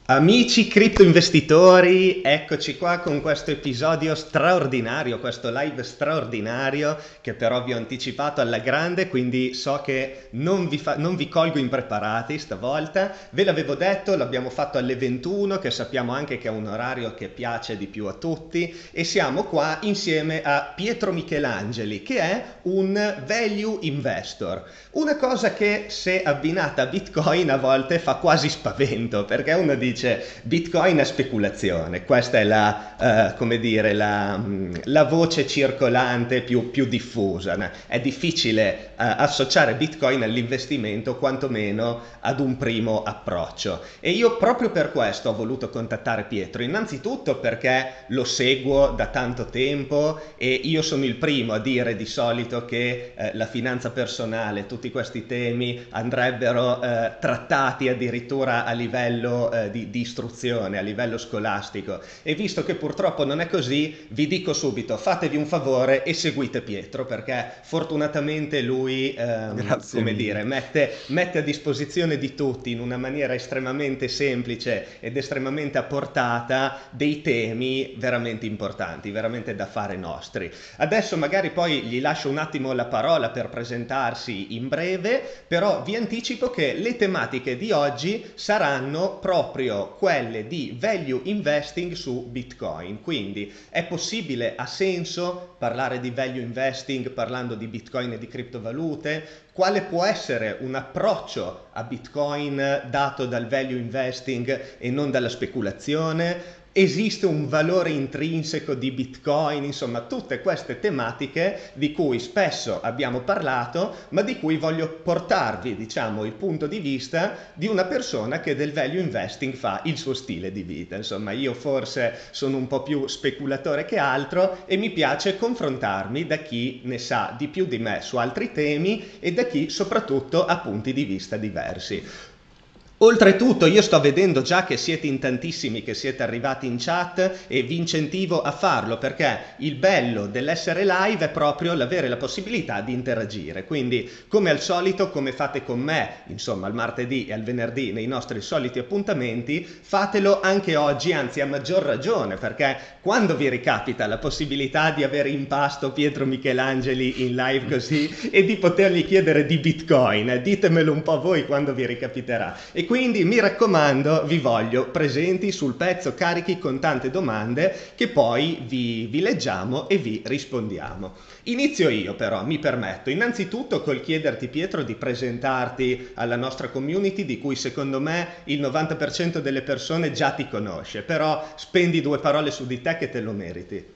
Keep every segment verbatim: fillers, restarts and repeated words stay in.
Amici cripto investitori, eccoci qua con questo episodio straordinario, questo live straordinario che però vi ho anticipato alla grande, quindi so che non vi, fa- non vi colgo impreparati stavolta. Ve l'avevo detto, l'abbiamo fatto alle ventuno, che sappiamo anche che è un orario che piace di più a tutti, e siamo qua insieme a Pietro Michelangeli, che è un value investor. Una cosa che se abbinata a Bitcoin a volte fa quasi spavento, perché uno dice Bitcoin è speculazione, questa è la, eh, come dire, la, mh, la voce circolante più, più diffusa. Né? È difficile eh, associare Bitcoin all'investimento, quantomeno ad un primo approccio. E io proprio per questo ho voluto contattare Pietro, innanzitutto perché lo seguo da tanto tempo e io sono il primo a dire di solito che eh, la finanza personale, tutti questi temi andrebbero eh, trattati addirittura a livello eh, di, di istruzione, a livello scolastico, e visto che purtroppo non è così, vi dico subito, fatevi un favore e seguite Pietro, perché fortunatamente lui ehm, Grazie come mille. dire, mette, mette a disposizione di tutti in una maniera estremamente semplice ed estremamente a portata dei temi veramente importanti, veramente da fare nostri. Adesso magari poi gli lascio un attimo la parola per presentarsi in breve, però vi anticipo che le tematiche di oggi saranno proprio quelle di value investing su Bitcoin. Quindi è possibile, ha senso parlare di value investing parlando di Bitcoin e di criptovalute? Quale può essere un approccio a Bitcoin dato dal value investing e non dalla speculazione? Esiste un valore intrinseco di Bitcoin? Insomma, tutte queste tematiche di cui spesso abbiamo parlato, ma di cui voglio portarvi, diciamo, il punto di vista di una persona che del value investing fa il suo stile di vita. Insomma, io forse sono un po' più speculatore che altro e mi piace confrontarmi da chi ne sa di più di me su altri temi e da chi soprattutto ha punti di vista diversi. Oltretutto io sto vedendo già che siete in tantissimi, che siete arrivati in chat, e vi incentivo a farlo, perché il bello dell'essere live è proprio l'avere la possibilità di interagire. Quindi, come al solito, come fate con me, insomma, al martedì e al venerdì nei nostri soliti appuntamenti, fatelo anche oggi, anzi a maggior ragione, perché quando vi ricapita la possibilità di avere in pasto Pietro Michelangeli in live così e di potergli chiedere di Bitcoin, ditemelo un po' voi quando vi ricapiterà. E quindi mi raccomando, vi voglio presenti sul pezzo, carichi con tante domande che poi vi, vi leggiamo e vi rispondiamo. Inizio io però, mi permetto, innanzitutto col chiederti, Pietro, di presentarti alla nostra community, di cui secondo me il novanta per cento delle persone già ti conosce, però spendi due parole su di te che te lo meriti.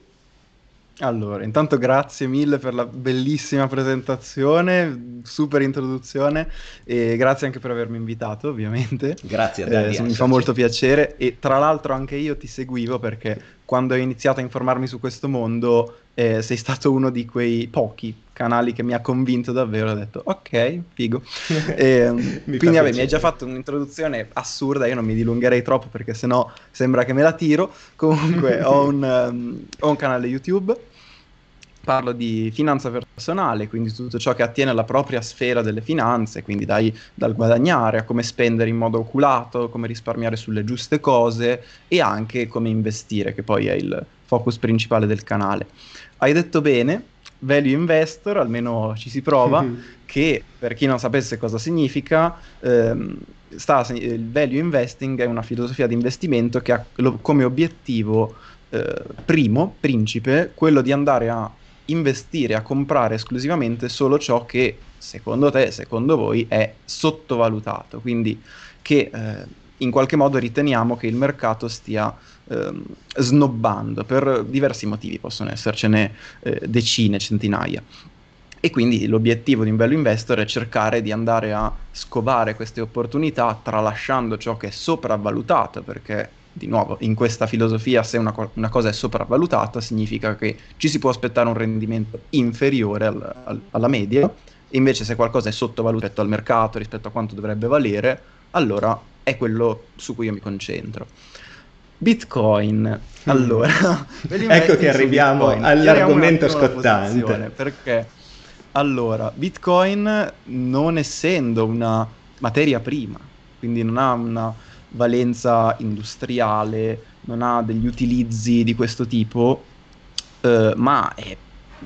Allora, intanto grazie mille per la bellissima presentazione, super introduzione e grazie anche per avermi invitato, ovviamente. Grazie a te Eh, di so- mi fa esserci. molto piacere e tra l'altro anche io ti seguivo perché quando ho iniziato a informarmi su questo mondo eh, sei stato uno di quei pochi canali che mi ha convinto davvero, ho detto ok, figo. E, Mi fa quindi vabbè, mi hai già piacere. fatto un'introduzione assurda, io non mi dilungherei troppo perché sennò sembra che me la tiro. Comunque, ho un, ehm, ho un canale YouTube, parlo di finanza personale, quindi tutto ciò che attiene alla propria sfera delle finanze, quindi dai, dal guadagnare a come spendere in modo oculato, come risparmiare sulle giuste cose e anche come investire, che poi è il focus principale del canale. Hai detto bene, value investor, almeno ci si prova, che per chi non sapesse cosa significa, ehm, sta, il value investing è una filosofia di investimento che ha lo- come obiettivo eh, primo, principe, quello di andare a investire, a comprare esclusivamente solo ciò che secondo te, secondo voi, è sottovalutato, quindi che eh, in qualche modo riteniamo che il mercato stia ehm, snobbando per diversi motivi, possono essercene eh, decine, centinaia. E quindi l'obiettivo di un bello investor è cercare di andare a scovare queste opportunità tralasciando ciò che è sopravvalutato, perché di nuovo in questa filosofia se una, co- una cosa è sopravvalutata significa che ci si può aspettare un rendimento inferiore al- al- alla media, e invece se qualcosa è sottovalutato rispetto al mercato, rispetto a quanto dovrebbe valere, allora è quello su cui io mi concentro. Bitcoin. Mm. Allora, per Ecco che l'investing su arriviamo Bitcoin, chiariamo un all'argomento attimo la posizione, scottante. perché allora, Bitcoin non essendo una materia prima, quindi non ha una, valenza industriale, non ha degli utilizzi di questo tipo, eh, ma è,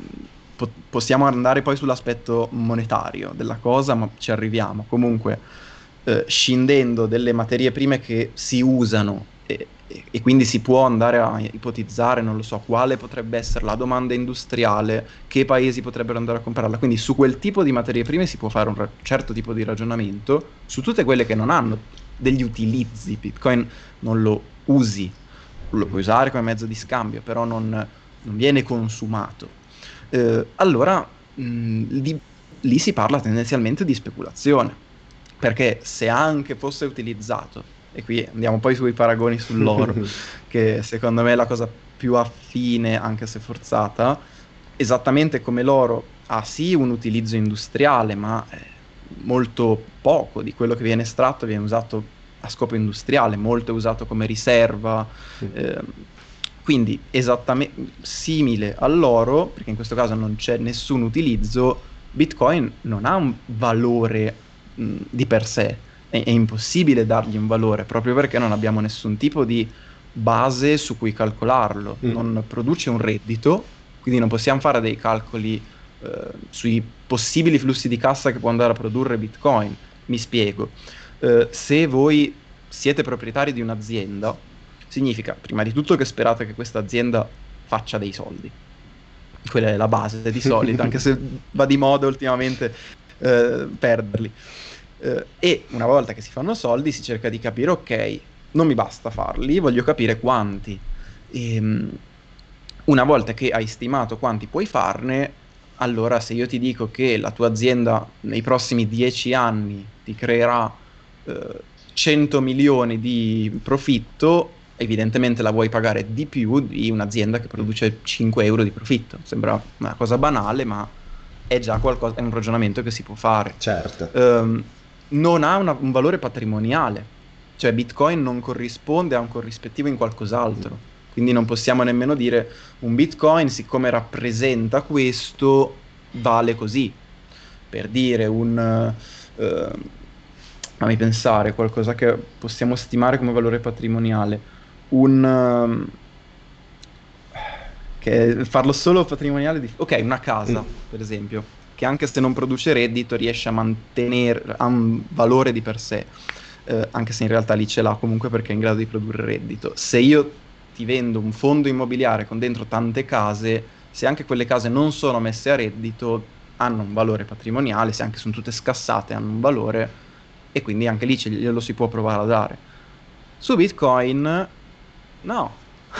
po- possiamo andare poi sull'aspetto monetario della cosa, ma ci arriviamo. Comunque, eh, scindendo delle materie prime che si usano e, e- e quindi si può andare a ipotizzare, non lo so, quale potrebbe essere la domanda industriale, che paesi potrebbero andare a comprarla. Quindi su quel tipo di materie prime si può fare un ra- certo tipo di ragionamento, su tutte quelle che non hanno degli utilizzi. Bitcoin non lo usi, lo puoi usare come mezzo di scambio, però non, non viene consumato. Eh, allora, mh, lì, lì si parla tendenzialmente di speculazione, perché se anche fosse utilizzato, e qui andiamo poi sui paragoni sull'oro, che secondo me è la cosa più affine, anche se forzata, esattamente come l'oro ha sì un utilizzo industriale, ma eh, molto poco di quello che viene estratto viene usato a scopo industriale, molto è usato come riserva, ehm, quindi esattamente simile all'oro, perché in questo caso non c'è nessun utilizzo, Bitcoin non ha un valore mh, di per sé, è, è impossibile dargli un valore, proprio perché non abbiamo nessun tipo di base su cui calcolarlo, Mm. non produce un reddito, quindi non possiamo fare dei calcoli eh, sui possibili flussi di cassa che può andare a produrre Bitcoin. Mi spiego. Eh, se voi siete proprietari di un'azienda, significa prima di tutto che sperate che questa azienda faccia dei soldi. Quella è la base di solito, anche se va di moda ultimamente eh, perderli. Eh, e una volta che si fanno soldi si cerca di capire, ok, non mi basta farli, voglio capire quanti. Ehm, una volta che hai stimato quanti puoi farne, allora se io ti dico che la tua azienda nei prossimi dieci anni ti creerà eh, cento milioni di profitto, evidentemente la vuoi pagare di più di un'azienda che produce cinque euro di profitto. Sembra una cosa banale, ma è già qualcosa, è un ragionamento che si può fare. Certo. Ehm, non ha una- un valore patrimoniale, cioè Bitcoin non corrisponde a un corrispettivo in qualcos'altro. Quindi non possiamo nemmeno dire un Bitcoin, siccome rappresenta questo, vale così. Per dire un... eh, fammi pensare, qualcosa che possiamo stimare come valore patrimoniale. Un... ehm, che farlo solo patrimoniale... di- Ok, una casa, Mm. per esempio, che anche se non produce reddito riesce a mantenere, ha un valore di per sé, eh, anche se in realtà lì ce l'ha comunque perché è in grado di produrre reddito. Se io ti vendo un fondo immobiliare con dentro tante case, se anche quelle case non sono messe a reddito, hanno un valore patrimoniale, se anche sono tutte scassate hanno un valore e quindi anche lì ce glielo si può provare a dare. Su Bitcoin no,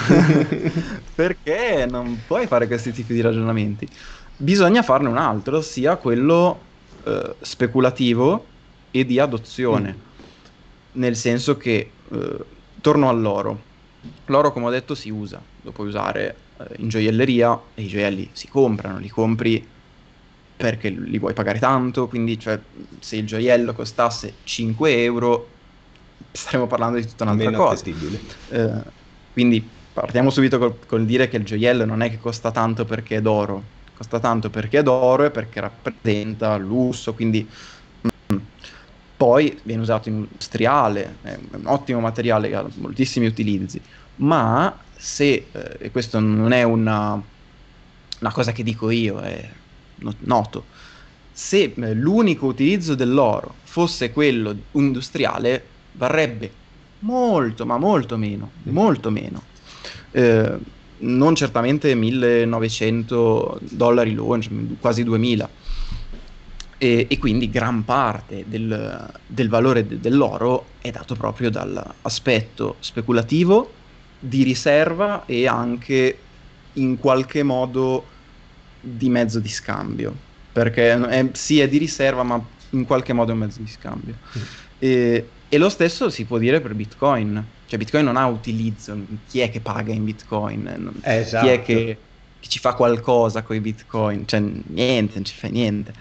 perché non puoi fare questi tipi di ragionamenti. Bisogna farne un altro, ossia quello eh, speculativo e di Mm. adozione, nel senso che, eh, torno all'oro. L'oro, come ho detto, si usa, lo puoi usare eh, in gioielleria e i gioielli si comprano, li compri perché li vuoi pagare tanto, quindi cioè, se il gioiello costasse cinque euro staremo parlando di tutta un'altra Meno cosa. appetibile. Eh, quindi partiamo subito col, col dire che il gioiello non è che costa tanto perché è d'oro, costa tanto perché è d'oro e perché rappresenta lusso, quindi mm. Poi viene usato in industriale, è un ottimo materiale che ha moltissimi utilizzi, ma se, eh, e questo non è una, una cosa che dico io, è no- noto, se eh, l'unico utilizzo dell'oro fosse quello industriale, varrebbe molto, ma molto meno, molto meno. Eh, non certamente millenovecento dollari l'oncia, quasi duemila. E, e quindi gran parte del, del valore de- dell'oro è dato proprio dall'aspetto speculativo, di riserva e anche in qualche modo di mezzo di scambio, perché è- sì è di riserva, ma in qualche modo è un mezzo di scambio. E, e lo stesso si può dire per Bitcoin, cioè Bitcoin non ha utilizzo, chi è che paga in Bitcoin? Non- Chi è Esatto. che, che ci fa qualcosa con i Bitcoin? Cioè niente, non ci fa niente.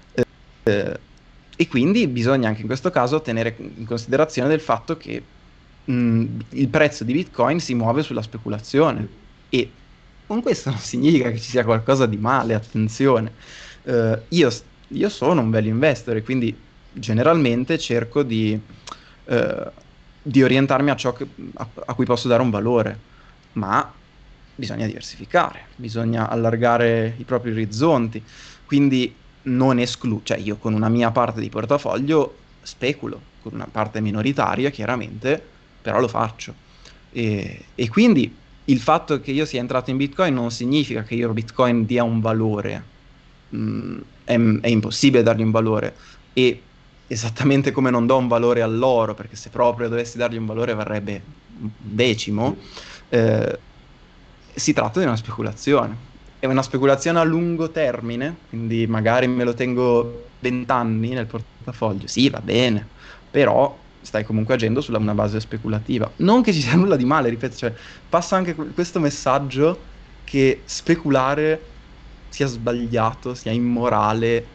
E quindi bisogna anche in questo caso tenere in considerazione del fatto che mh, il prezzo di Bitcoin si muove sulla speculazione e con questo non significa che ci sia qualcosa di male, attenzione. Eh, io, io sono un value investor e quindi generalmente cerco di eh, di orientarmi a ciò che, a, a cui posso dare un valore, ma bisogna diversificare, bisogna allargare i propri orizzonti, quindi non escludo, cioè io con una mia parte di portafoglio speculo, con una parte minoritaria chiaramente, però lo faccio. E, e quindi il fatto che io sia entrato in Bitcoin non significa che io Bitcoin dia un valore, mm, è, è impossibile dargli un valore, e esattamente come non do un valore all'oro, perché se proprio dovessi dargli un valore varrebbe un decimo, eh, si tratta di una speculazione. È una speculazione a lungo termine, quindi magari me lo tengo venti anni nel portafoglio, sì, va bene, però stai comunque agendo sulla una base speculativa. Non che ci sia nulla di male, ripeto, cioè, passa anche questo messaggio che speculare sia sbagliato, sia immorale.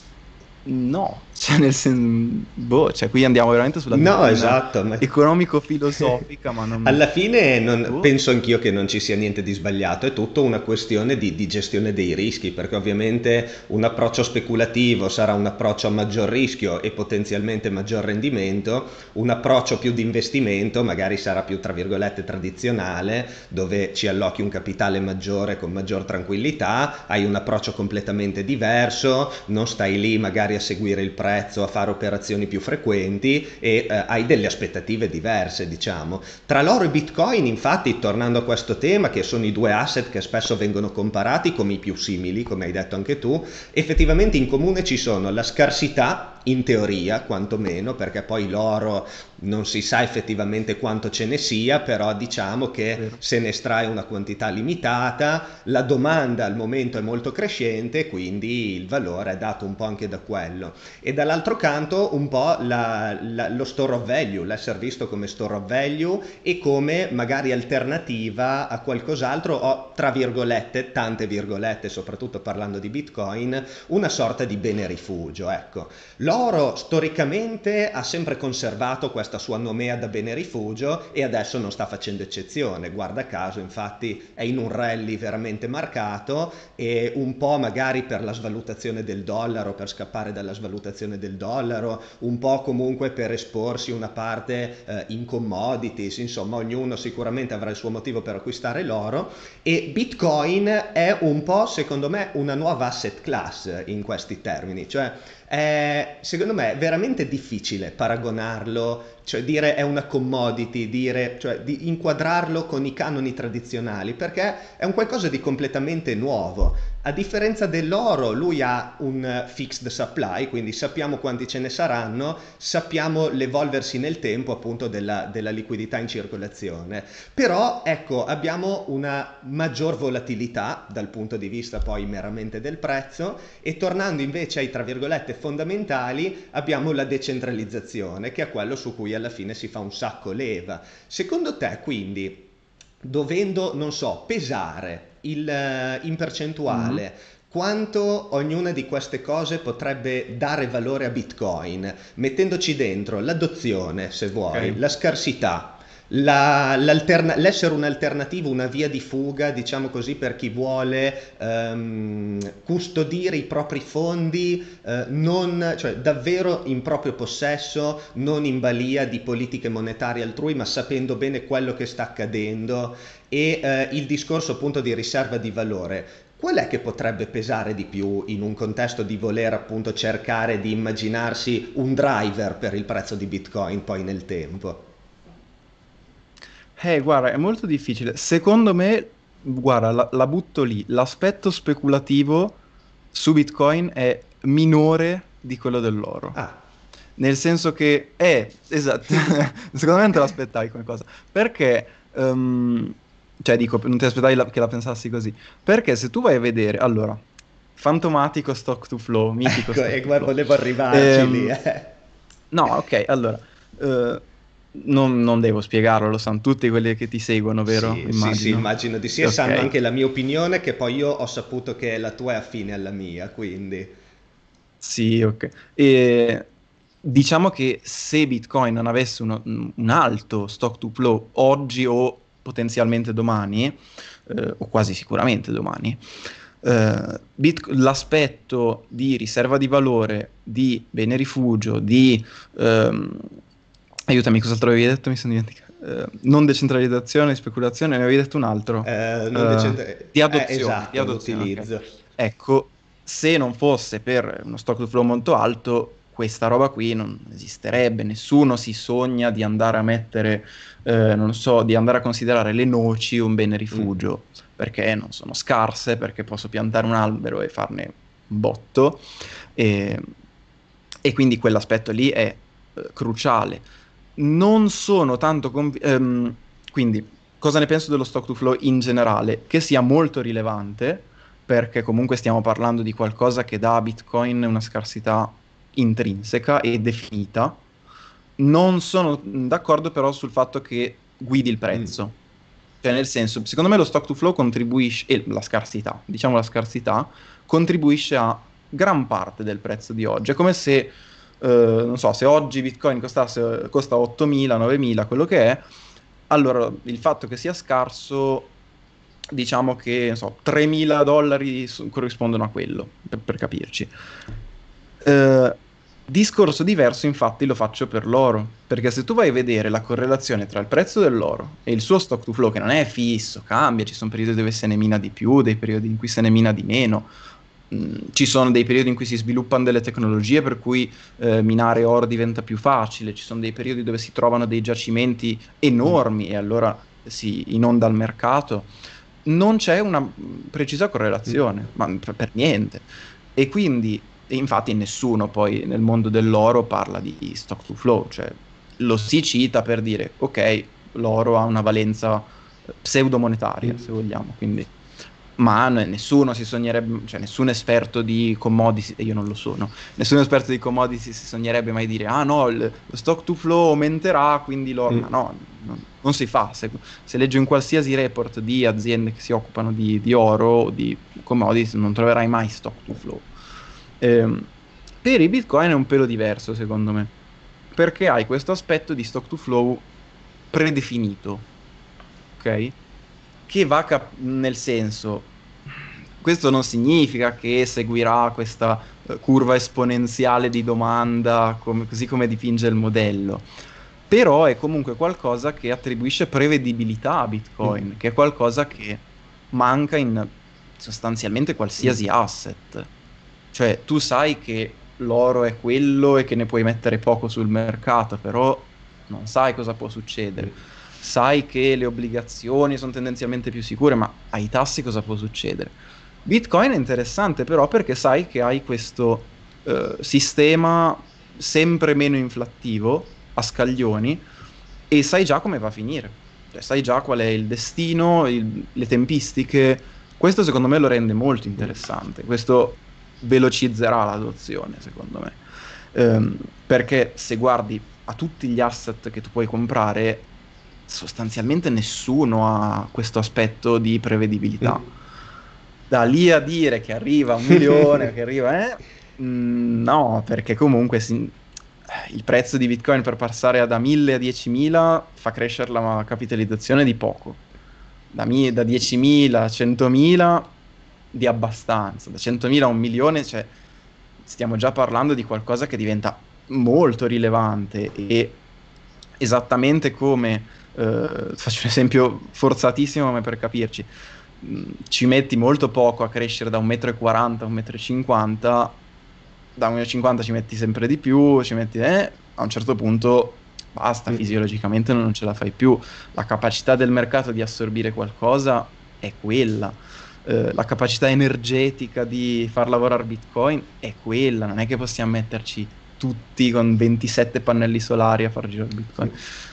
No, cioè nel senso, boh, cioè qui andiamo veramente sulla No, dottrina esatto, ma economico-filosofica, ma non... alla fine non- boh. penso anch'io che non ci sia niente di sbagliato, è tutto una questione di, di gestione dei rischi, perché ovviamente un approccio speculativo sarà un approccio a maggior rischio e potenzialmente maggior rendimento, un approccio più di investimento magari sarà più, tra virgolette, tradizionale, dove ci allochi un capitale maggiore con maggior tranquillità, hai un approccio completamente diverso, non stai lì magari a seguire il prezzo, a fare operazioni più frequenti e eh, hai delle aspettative diverse, diciamo. Tra l'oro e Bitcoin, infatti, tornando a questo tema, che sono i due asset che spesso vengono comparati come i più simili, come hai detto anche tu, effettivamente in comune ci sono la scarsità, in teoria quantomeno, perché poi l'oro non si sa effettivamente quanto ce ne sia, però diciamo che Vero. se ne estrae una quantità limitata, la domanda al momento è molto crescente, quindi il valore è dato un po' anche da quello. E dall'altro canto un po' la, la, lo store of value, l'essere visto come store of value e come magari alternativa a qualcos'altro o, tra virgolette, tante virgolette, soprattutto parlando di Bitcoin, una sorta di bene rifugio, ecco. L'oro storicamente ha sempre conservato questa sua nomea da bene rifugio e adesso non sta facendo eccezione, guarda caso infatti è in un rally veramente marcato e un po' magari per la svalutazione del dollaro, per scappare dalla svalutazione del dollaro, un po' comunque per esporsi una parte eh, in commodities, insomma ognuno sicuramente avrà il suo motivo per acquistare l'oro e Bitcoin è un po' secondo me una nuova asset class in questi termini, cioè è, secondo me è veramente difficile paragonarlo, cioè dire è una commodity, dire, cioè di inquadrarlo con i canoni tradizionali, perché è un qualcosa di completamente nuovo. A differenza dell'oro, lui ha un fixed supply, quindi sappiamo quanti ce ne saranno, sappiamo l'evolversi nel tempo appunto della, della liquidità in circolazione. Però ecco, abbiamo una maggior volatilità dal punto di vista poi meramente del prezzo e tornando invece ai tra virgolette fondamentali abbiamo la decentralizzazione, che è quello su cui alla fine si fa un sacco leva. Secondo te quindi, dovendo, non so, pesare il, eh, in Mm. percentuale quanto ognuna di queste cose potrebbe dare valore a Bitcoin, mettendoci dentro l'adozione, se vuoi, Ok. la scarsità, la- l'alterna- l'essere un'alternativa, una via di fuga, diciamo così, per chi vuole ehm, custodire i propri fondi, eh, non, cioè davvero in proprio possesso, non in balia di politiche monetarie altrui, ma sapendo bene quello che sta accadendo e eh, il discorso appunto di riserva di valore. Qual è che potrebbe pesare di più in un contesto di voler appunto cercare di immaginarsi un driver per il prezzo di Bitcoin poi nel tempo? Eh, guarda, è molto difficile. Secondo me, guarda, la, la butto lì. L'aspetto speculativo su Bitcoin è minore di quello dell'oro. Ah, Nel senso che è, esatto, secondo me non te l'aspettavi come cosa. Perché, ehm, cioè dico, non ti aspettavi la- che la pensassi così. Perché se tu vai a vedere, allora, fantomatico stock to flow, mitico ecco, stock e to guarda, flow. volevo arrivarci lì, Ehm, eh. no, ok, allora, eh, non, non devo spiegarlo, lo sanno tutti quelli che ti seguono, vero? Sì, sì, sì, Immagino. immagino di sì, e sanno Ok, anche la mia opinione, che poi io ho saputo che la tua è affine alla mia, quindi... sì, ok. E diciamo che se Bitcoin non avesse uno- un alto stock to flow oggi o potenzialmente domani, eh, o quasi sicuramente domani, eh, Bit- l'aspetto di riserva di valore, di bene rifugio, di ehm, Aiutami, cos'altro avevi detto? Mi sono dimenticato. Eh, non decentralizzazione, speculazione, ne avevi detto un altro. Eh, non Eh, decente- di eh, adozione, di esatto, adozione, ok. l'utilizzo. Ecco, se non fosse per uno stock to flow molto alto, questa roba qui non esisterebbe. Nessuno si sogna di andare a mettere, eh, non so, di andare a considerare le noci un bene Mm. rifugio, perché non sono scarse, perché posso piantare un albero e farne un botto. E, e quindi quell'aspetto lì è eh, cruciale. Non sono tanto convinto. Quindi, cosa ne penso dello stock to flow in generale? Che sia molto rilevante, perché comunque stiamo parlando di qualcosa che dà a Bitcoin una scarsità intrinseca e definita. Non sono d'accordo però sul fatto che guidi il Mm. prezzo. Cioè, nel senso, secondo me lo stock to flow contribuisce, e la scarsità, diciamo la scarsità, contribuisce a gran parte del prezzo di oggi. È come se, eh, non so, se oggi Bitcoin costasse, costa ottomila, novemila, quello che è, allora il fatto che sia scarso, diciamo che, non so, tremila dollari su- corrispondono a quello, per, per capirci. Eh, discorso diverso, infatti, lo faccio per l'oro, perché se tu vai a vedere la correlazione tra il prezzo dell'oro e il suo stock to flow, che non è fisso, cambia, ci sono periodi dove se ne mina di più, dei periodi in cui se ne mina di meno. Mm, ci sono dei periodi in cui si sviluppano delle tecnologie per cui eh, minare oro diventa più facile, ci sono dei periodi dove si trovano dei giacimenti Mm. enormi e allora si inonda il mercato. Non c'è una mm, precisa Mm. correlazione, ma per, per niente. E quindi, e infatti, nessuno poi nel mondo dell'oro parla di stock to flow, cioè lo si cita per dire, ok, l'oro ha una valenza eh, pseudomonetaria, Mm. se vogliamo, quindi ma n- nessuno si sognerebbe, cioè nessun esperto di commodity, e io non lo sono, nessun esperto di commodity si sognerebbe mai dire, ah no, il- lo stock to flow aumenterà, quindi l'oro, ma Mm. no, non, non si fa. Se, se leggi un qualsiasi report di aziende che si occupano di, di oro o di commodities, non troverai mai stock to flow. Ehm, per i Bitcoin è un pelo diverso, secondo me, perché hai questo aspetto di stock to flow predefinito, ok? Che va cap- nel senso, questo non significa che seguirà questa eh, curva esponenziale di domanda, come- così come dipinge il modello, però è comunque qualcosa che attribuisce prevedibilità a Mm. Bitcoin, che è qualcosa che manca in sostanzialmente qualsiasi Mm. asset. Cioè, tu sai che l'oro è quello e che ne puoi mettere poco sul mercato, però non sai cosa può succedere. Mm. Sai che le obbligazioni sono tendenzialmente più sicure, ma ai tassi cosa può succedere? Bitcoin è interessante però perché sai che hai questo eh, sistema sempre meno inflattivo a scaglioni e sai già come va a finire. Cioè, sai già qual è il destino, il- le tempistiche. Questo secondo me lo rende molto Mm. interessante. Questo velocizzerà l'adozione, secondo me. Ehm, perché se guardi a tutti gli asset che tu puoi comprare, sostanzialmente nessuno ha questo aspetto di prevedibilità. Mm. Da lì a dire che arriva a un milione, che arriva, eh, mm, no, perché comunque si- il prezzo di Bitcoin per passare da mille a diecimila fa crescere la capitalizzazione di poco. Da, mi- da diecimila a centomila di abbastanza, da centomila a un milione, cioè stiamo già parlando di qualcosa che diventa molto rilevante e esattamente come, eh, faccio un esempio forzatissimo ma per capirci, mh, ci metti molto poco a crescere da un metro e quaranta a un metro e cinquanta, da un metro e cinquanta ci metti sempre di più, ci metti, eh, a un certo punto basta, Mm. fisiologicamente non ce la fai più. La capacità del mercato di assorbire qualcosa è quella. Eh, la capacità energetica di far lavorare Bitcoin è quella, non è che possiamo metterci tutti con ventisette pannelli solari a far girare Bitcoin.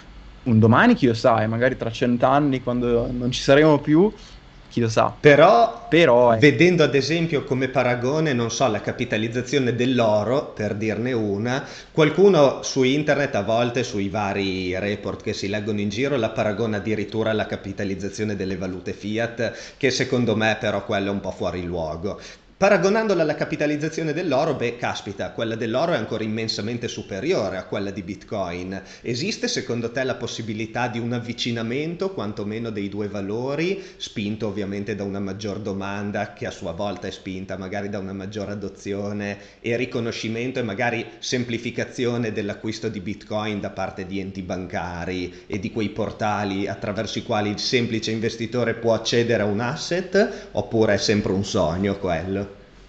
Un domani, chi lo sa, e magari tra cent'anni, quando non ci saremo più, chi lo sa. Però, Però, ecco, vedendo ad esempio come paragone, non so, la capitalizzazione dell'oro, per dirne una, qualcuno su internet a volte, sui vari report che si leggono in giro, la paragona addirittura alla capitalizzazione delle valute fiat, che secondo me però quello è un po' fuori luogo. Paragonandola alla capitalizzazione dell'oro, beh, caspita, quella dell'oro è ancora immensamente superiore a quella di Bitcoin. Esiste secondo te la possibilità di un avvicinamento, quantomeno dei due valori, spinto ovviamente da una maggior domanda che a sua volta è spinta magari da una maggior adozione e riconoscimento e magari semplificazione dell'acquisto di Bitcoin da parte di enti bancari e di quei portali attraverso i quali il semplice investitore può accedere a un asset, oppure è sempre un sogno quello?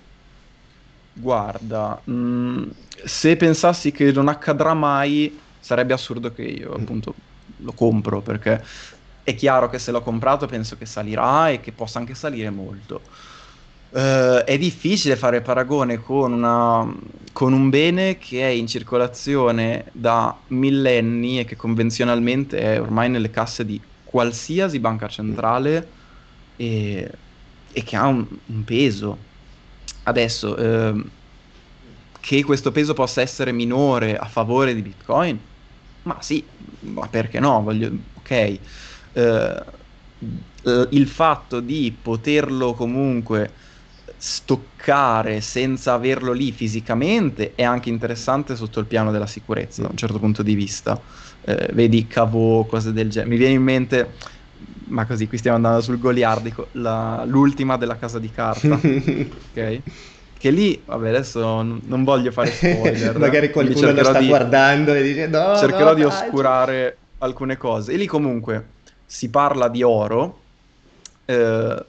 Guarda, mh, se pensassi che non accadrà mai, sarebbe assurdo che io appunto lo compro, perché è chiaro che se l'ho comprato penso che salirà e che possa anche salire molto. Eh, è difficile fare paragone con una- con un bene che è in circolazione da millenni e che convenzionalmente è ormai nelle casse di qualsiasi banca centrale e, e che ha un, un peso. Adesso, ehm, che questo peso possa essere minore a favore di Bitcoin, ma sì, ma perché no? Voglio, ok. Eh, eh, il fatto di poterlo comunque stoccare senza averlo lì fisicamente è anche interessante sotto il piano della sicurezza, da un certo punto di vista. Eh, vedi cavo, cose del genere. Mi viene in mente, ma così qui stiamo andando sul goliardico, la- l'ultima della casa di carta, ok? Che lì, vabbè, adesso n- non voglio fare spoiler, Magari quindi qualcuno lo cercherò sta di, guardando e dice no, cercherò no, di dai. oscurare alcune cose. E lì comunque si parla di oro, eh,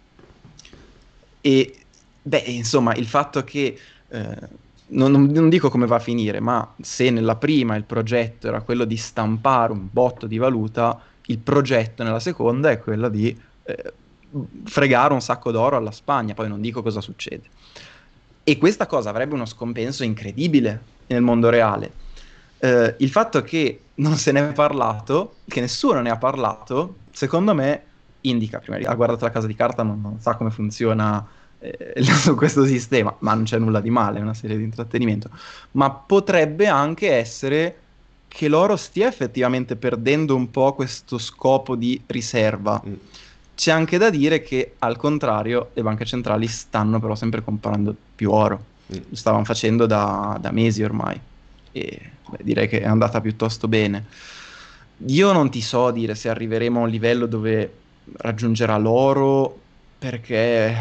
e beh, insomma, il fatto che eh, non, non- non dico come va a finire, ma se nella prima il progetto era quello di stampare un botto di valuta, il progetto nella seconda è quello di eh, fregare un sacco d'oro alla Spagna. Poi non dico cosa succede. E questa cosa avrebbe uno scompenso incredibile nel mondo reale. Eh, il fatto che non se ne è parlato, che nessuno ne ha parlato, secondo me indica, prima ha guardato la casa di carta, non, non sa come funziona eh, questo sistema, ma non c'è nulla di male, è una serie di intrattenimento. Ma potrebbe anche essere che l'oro stia effettivamente perdendo un po' questo scopo di riserva. Mm. C'è anche da dire che, al contrario, le banche centrali stanno però sempre comprando più oro. Mm. Lo stavano facendo da, da mesi ormai. E beh, direi che è andata piuttosto bene. Io non ti so dire se arriveremo a un livello dove raggiungerà l'oro, perché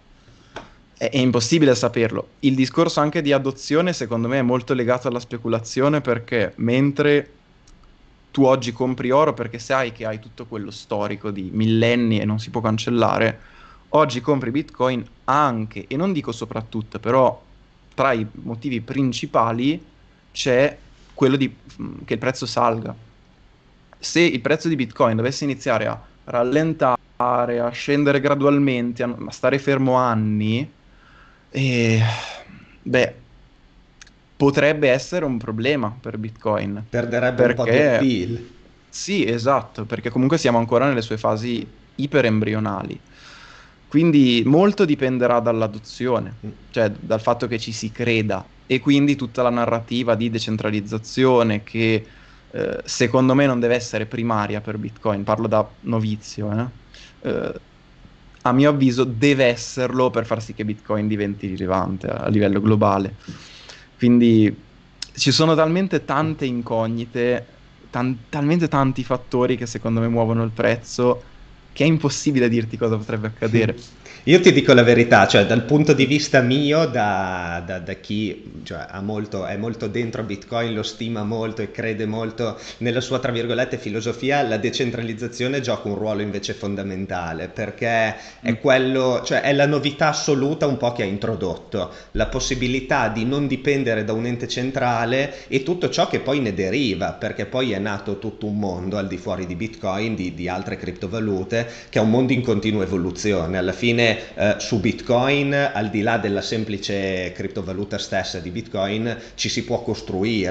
è, è impossibile saperlo. Il discorso anche di adozione, secondo me, è molto legato alla speculazione, perché mentre tu oggi compri oro perché sai che hai tutto quello storico di millenni e non si può cancellare, oggi compri Bitcoin anche, e non dico soprattutto, però tra i motivi principali c'è quello di, che il prezzo salga. Se il prezzo di Bitcoin dovesse iniziare a rallentare, a scendere gradualmente, a, a stare fermo anni, e, beh, potrebbe essere un problema per Bitcoin, Perderebbe un po' di perché appeal. sì, esatto, perché comunque siamo ancora nelle sue fasi iperembrionali. Quindi molto dipenderà dall'adozione, Mm. cioè dal fatto che ci si creda, e quindi tutta la narrativa di decentralizzazione che eh, secondo me non deve essere primaria per Bitcoin, parlo da novizio, eh. Eh, a mio avviso deve esserlo per far sì che Bitcoin diventi rilevante a, a livello globale. Quindi ci sono talmente tante incognite, tan- talmente tanti fattori che secondo me muovono il prezzo, che è impossibile dirti cosa potrebbe accadere. Io ti dico la verità, cioè dal punto di vista mio, da, da- da chi cioè, ha molto, è molto dentro Bitcoin, lo stima molto e crede molto nella sua, tra virgolette, filosofia, la decentralizzazione gioca un ruolo invece fondamentale, perché Mm. è quello, cioè è la novità assoluta un po' che ha introdotto, la possibilità di non dipendere da un ente centrale e tutto ciò che poi ne deriva, perché poi è nato tutto un mondo al di fuori di Bitcoin, di, di altre criptovalute, che è un mondo in continua evoluzione. Alla fine eh, su Bitcoin, al di là della semplice criptovaluta stessa di Bitcoin, ci si può costruire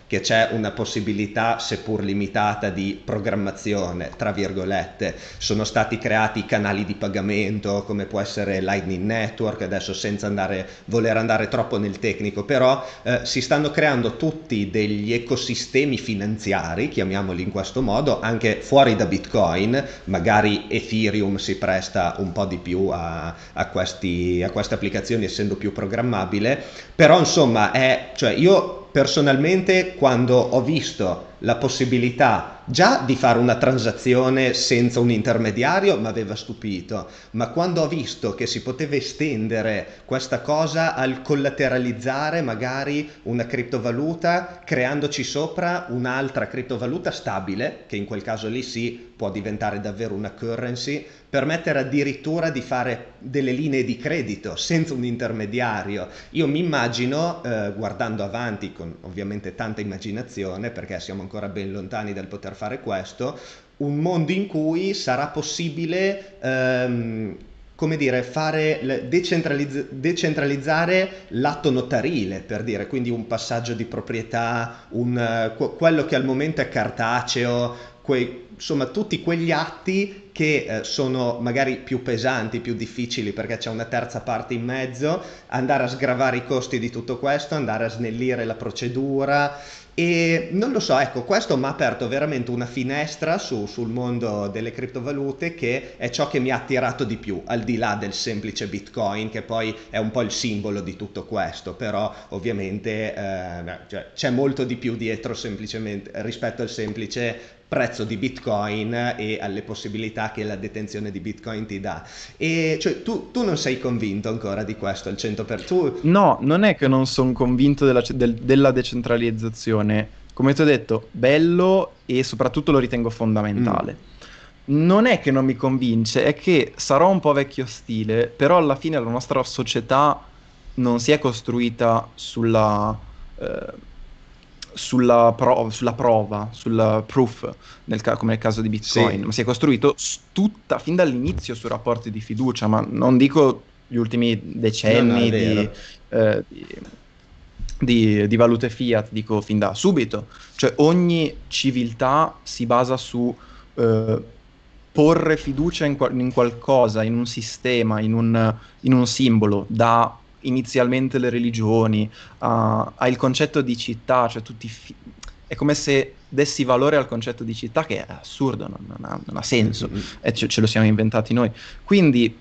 che c'è una possibilità, seppur limitata, di programmazione, tra virgolette. Sono stati creati canali di pagamento, come può essere Lightning Network, adesso senza andare, voler andare troppo nel tecnico, però eh, si stanno creando tutti degli ecosistemi finanziari, chiamiamoli in questo modo, anche fuori da Bitcoin. Magari Ethereum si presta un po' di più a, a, questi, a queste applicazioni, essendo più programmabile, però insomma è, cioè io personalmente, quando ho visto la possibilità già di fare una transazione senza un intermediario, mi aveva stupito, ma quando ho visto che si poteva estendere questa cosa al collateralizzare magari una criptovaluta, creandoci sopra un'altra criptovaluta stabile, che in quel caso lì sì può diventare davvero una currency, permettere addirittura di fare delle linee di credito senza un intermediario. Io mi immagino, eh, guardando avanti con ovviamente tanta immaginazione, perché siamo ancora ben lontani dal poter fare questo, un mondo in cui sarà possibile ehm, come dire, fare decentralizz- decentralizzare l'atto notarile, per dire, quindi un passaggio di proprietà, un, uh, quello che al momento è cartaceo, quei, insomma tutti quegli atti che eh, sono magari più pesanti, più difficili perché c'è una terza parte in mezzo, andare a sgravare i costi di tutto questo, andare a snellire la procedura. E non lo so, ecco, questo mi ha aperto veramente una finestra su, sul mondo delle criptovalute, che è ciò che mi ha attirato di più, al di là del semplice Bitcoin, che poi è un po' il simbolo di tutto questo, però ovviamente eh, cioè, c'è molto di più dietro semplicemente rispetto al semplice prezzo di Bitcoin e alle possibilità che la detenzione di Bitcoin ti dà. E cioè tu, tu non sei convinto ancora di questo al cento per cento? Tu... No, non è che non sono convinto della, del- della decentralizzazione. Come ti ho detto, bello e soprattutto lo ritengo Mm, fondamentale. Non è che non mi convince, è che sarò un po' vecchio stile, però alla fine la nostra società non si è costruita sulla, eh, sulla, pro- sulla prova, sulla proof, nel ca- come nel caso di Bitcoin, sì, ma si è costruito s- tutta, fin dall'inizio, su rapporti di fiducia, ma non dico gli ultimi no, no, è decenni di, vero. eh, di, di- di valute fiat, dico fin da subito. Cioè ogni civiltà si basa su eh, porre fiducia in, qual- in qualcosa, in un sistema, in un, in un simbolo, da inizialmente le religioni a- al concetto di città, cioè tutti fi- è come se dessi valore al concetto di città, che è assurdo, non, non ha, non ha Mm, senso, mm, mm. e ce, ce lo siamo inventati noi. Quindi,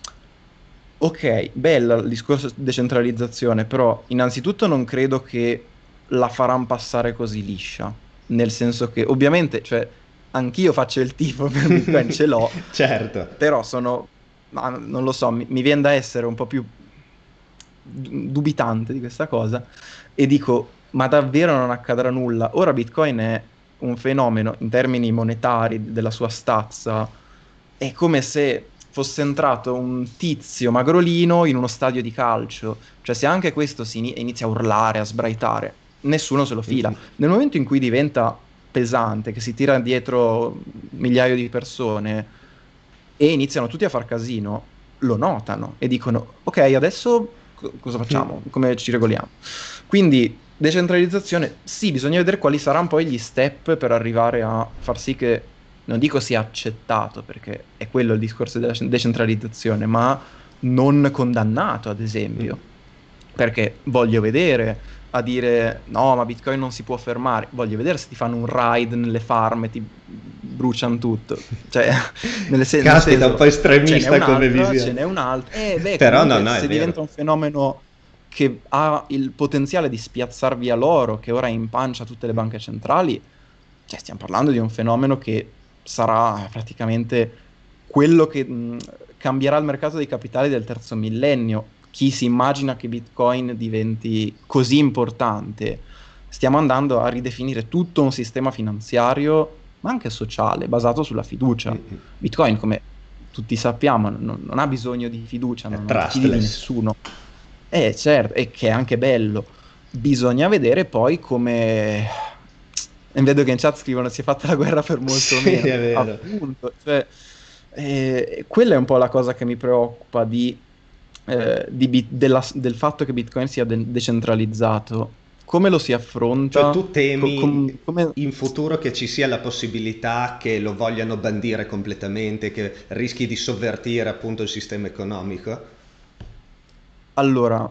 ok, bella il discorso di decentralizzazione, però innanzitutto non credo che la faranno passare così liscia, nel senso che ovviamente, cioè, anch'io faccio il tifo per Bitcoin, ce l'ho, Certo. però sono, ma non lo so, mi, mi viene da essere un po' più du- dubitante di questa cosa e dico, ma davvero non accadrà nulla? Ora Bitcoin è un fenomeno in termini monetari della sua stazza, è come se fosse entrato un tizio magrolino in uno stadio di calcio, cioè se anche questo si ini- inizia a urlare, a sbraitare, nessuno se lo Mm, fila. mm. Nel momento in cui diventa pesante, che si tira dietro migliaia di persone e iniziano tutti a far casino, lo notano e dicono: Ok, adesso co- cosa facciamo? Come ci regoliamo? Quindi, decentralizzazione, sì, bisogna vedere quali saranno poi gli step per arrivare a far sì che, non dico sia accettato, perché è quello il discorso della decentralizzazione, ma non condannato, ad Mm. esempio. Perché voglio vedere a dire no, ma Bitcoin non si può fermare. Voglio vedere se ti fanno un raid nelle farm e ti bruciano tutto. Cioè, nel, sen- nel Caspita, un po' senso, ce n'è estremista come un'altra, ce visione. n'è un'altra. E beh, Però no, comunque, no, è se diventa vero. un fenomeno che ha il potenziale di spiazzar via l'oro, che ora impancia tutte le banche centrali, cioè stiamo parlando di un fenomeno che sarà praticamente quello che mh, cambierà il mercato dei capitali del terzo millennio. Chi si immagina che Bitcoin diventi così importante? Stiamo andando a ridefinire tutto un sistema finanziario, ma anche sociale, basato sulla Mm, fiducia. mm. Bitcoin, come tutti sappiamo, non, non ha bisogno di fiducia, È non, non ti fidi di trustless. nessuno. Eh, certo, e che è anche bello. Bisogna vedere poi come... E vedo che in chat scrivono si è fatta la guerra per molto Sì, meno. è vero. Appunto, cioè, eh, quella è un po' la cosa che mi preoccupa di, eh, di Bit- della- del fatto che Bitcoin sia de- decentralizzato. come lo si Cioè affronta? tu Co- com- temi come... in futuro che ci sia la possibilità che lo vogliano bandire completamente, che rischi di sovvertire appunto il sistema economico? Allora,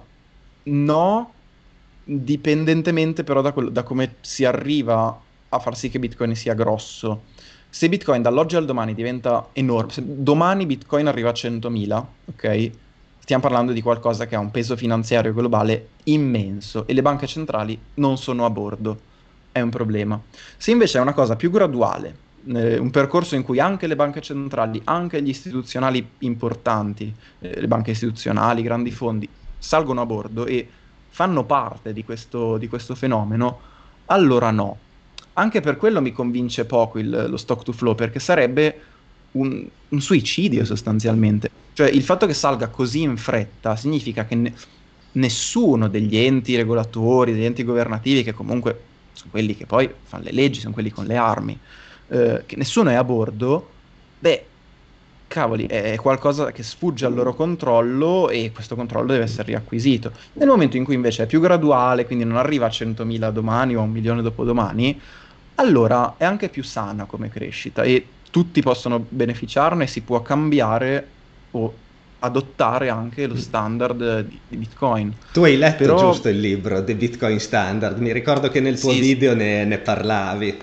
no, dipendentemente però da, quello- da come si arriva a far sì che Bitcoin sia grosso. Se Bitcoin dall'oggi al domani diventa enorme, se domani Bitcoin arriva a centomila, ok? Stiamo parlando di qualcosa che ha un peso finanziario globale immenso e le banche centrali non sono a bordo. È un problema. Se invece è una cosa più graduale, eh, un percorso in cui anche le banche centrali, anche gli istituzionali importanti, eh, le banche istituzionali, i grandi fondi, salgono a bordo e fanno parte di questo, di questo fenomeno, allora no. Anche per quello mi convince poco il- lo stock to flow, perché sarebbe un, un suicidio sostanzialmente. Cioè il fatto che salga così in fretta significa che ne- nessuno degli enti regolatori, degli enti governativi, che comunque sono quelli che poi fanno le leggi, sono quelli con le armi, eh, che nessuno è a bordo, beh, cavoli, è qualcosa che sfugge al loro controllo e questo controllo deve essere riacquisito. Nel momento in cui invece è più graduale, quindi non arriva a centomila domani o a un milione dopodomani, allora è anche più sana come crescita e tutti possono beneficiarne, si può cambiare o adottare anche lo standard di, di Bitcoin. Tu hai letto Però giusto il libro The Bitcoin Standard? Mi ricordo che nel tuo sì, sì. video ne, ne parlavi.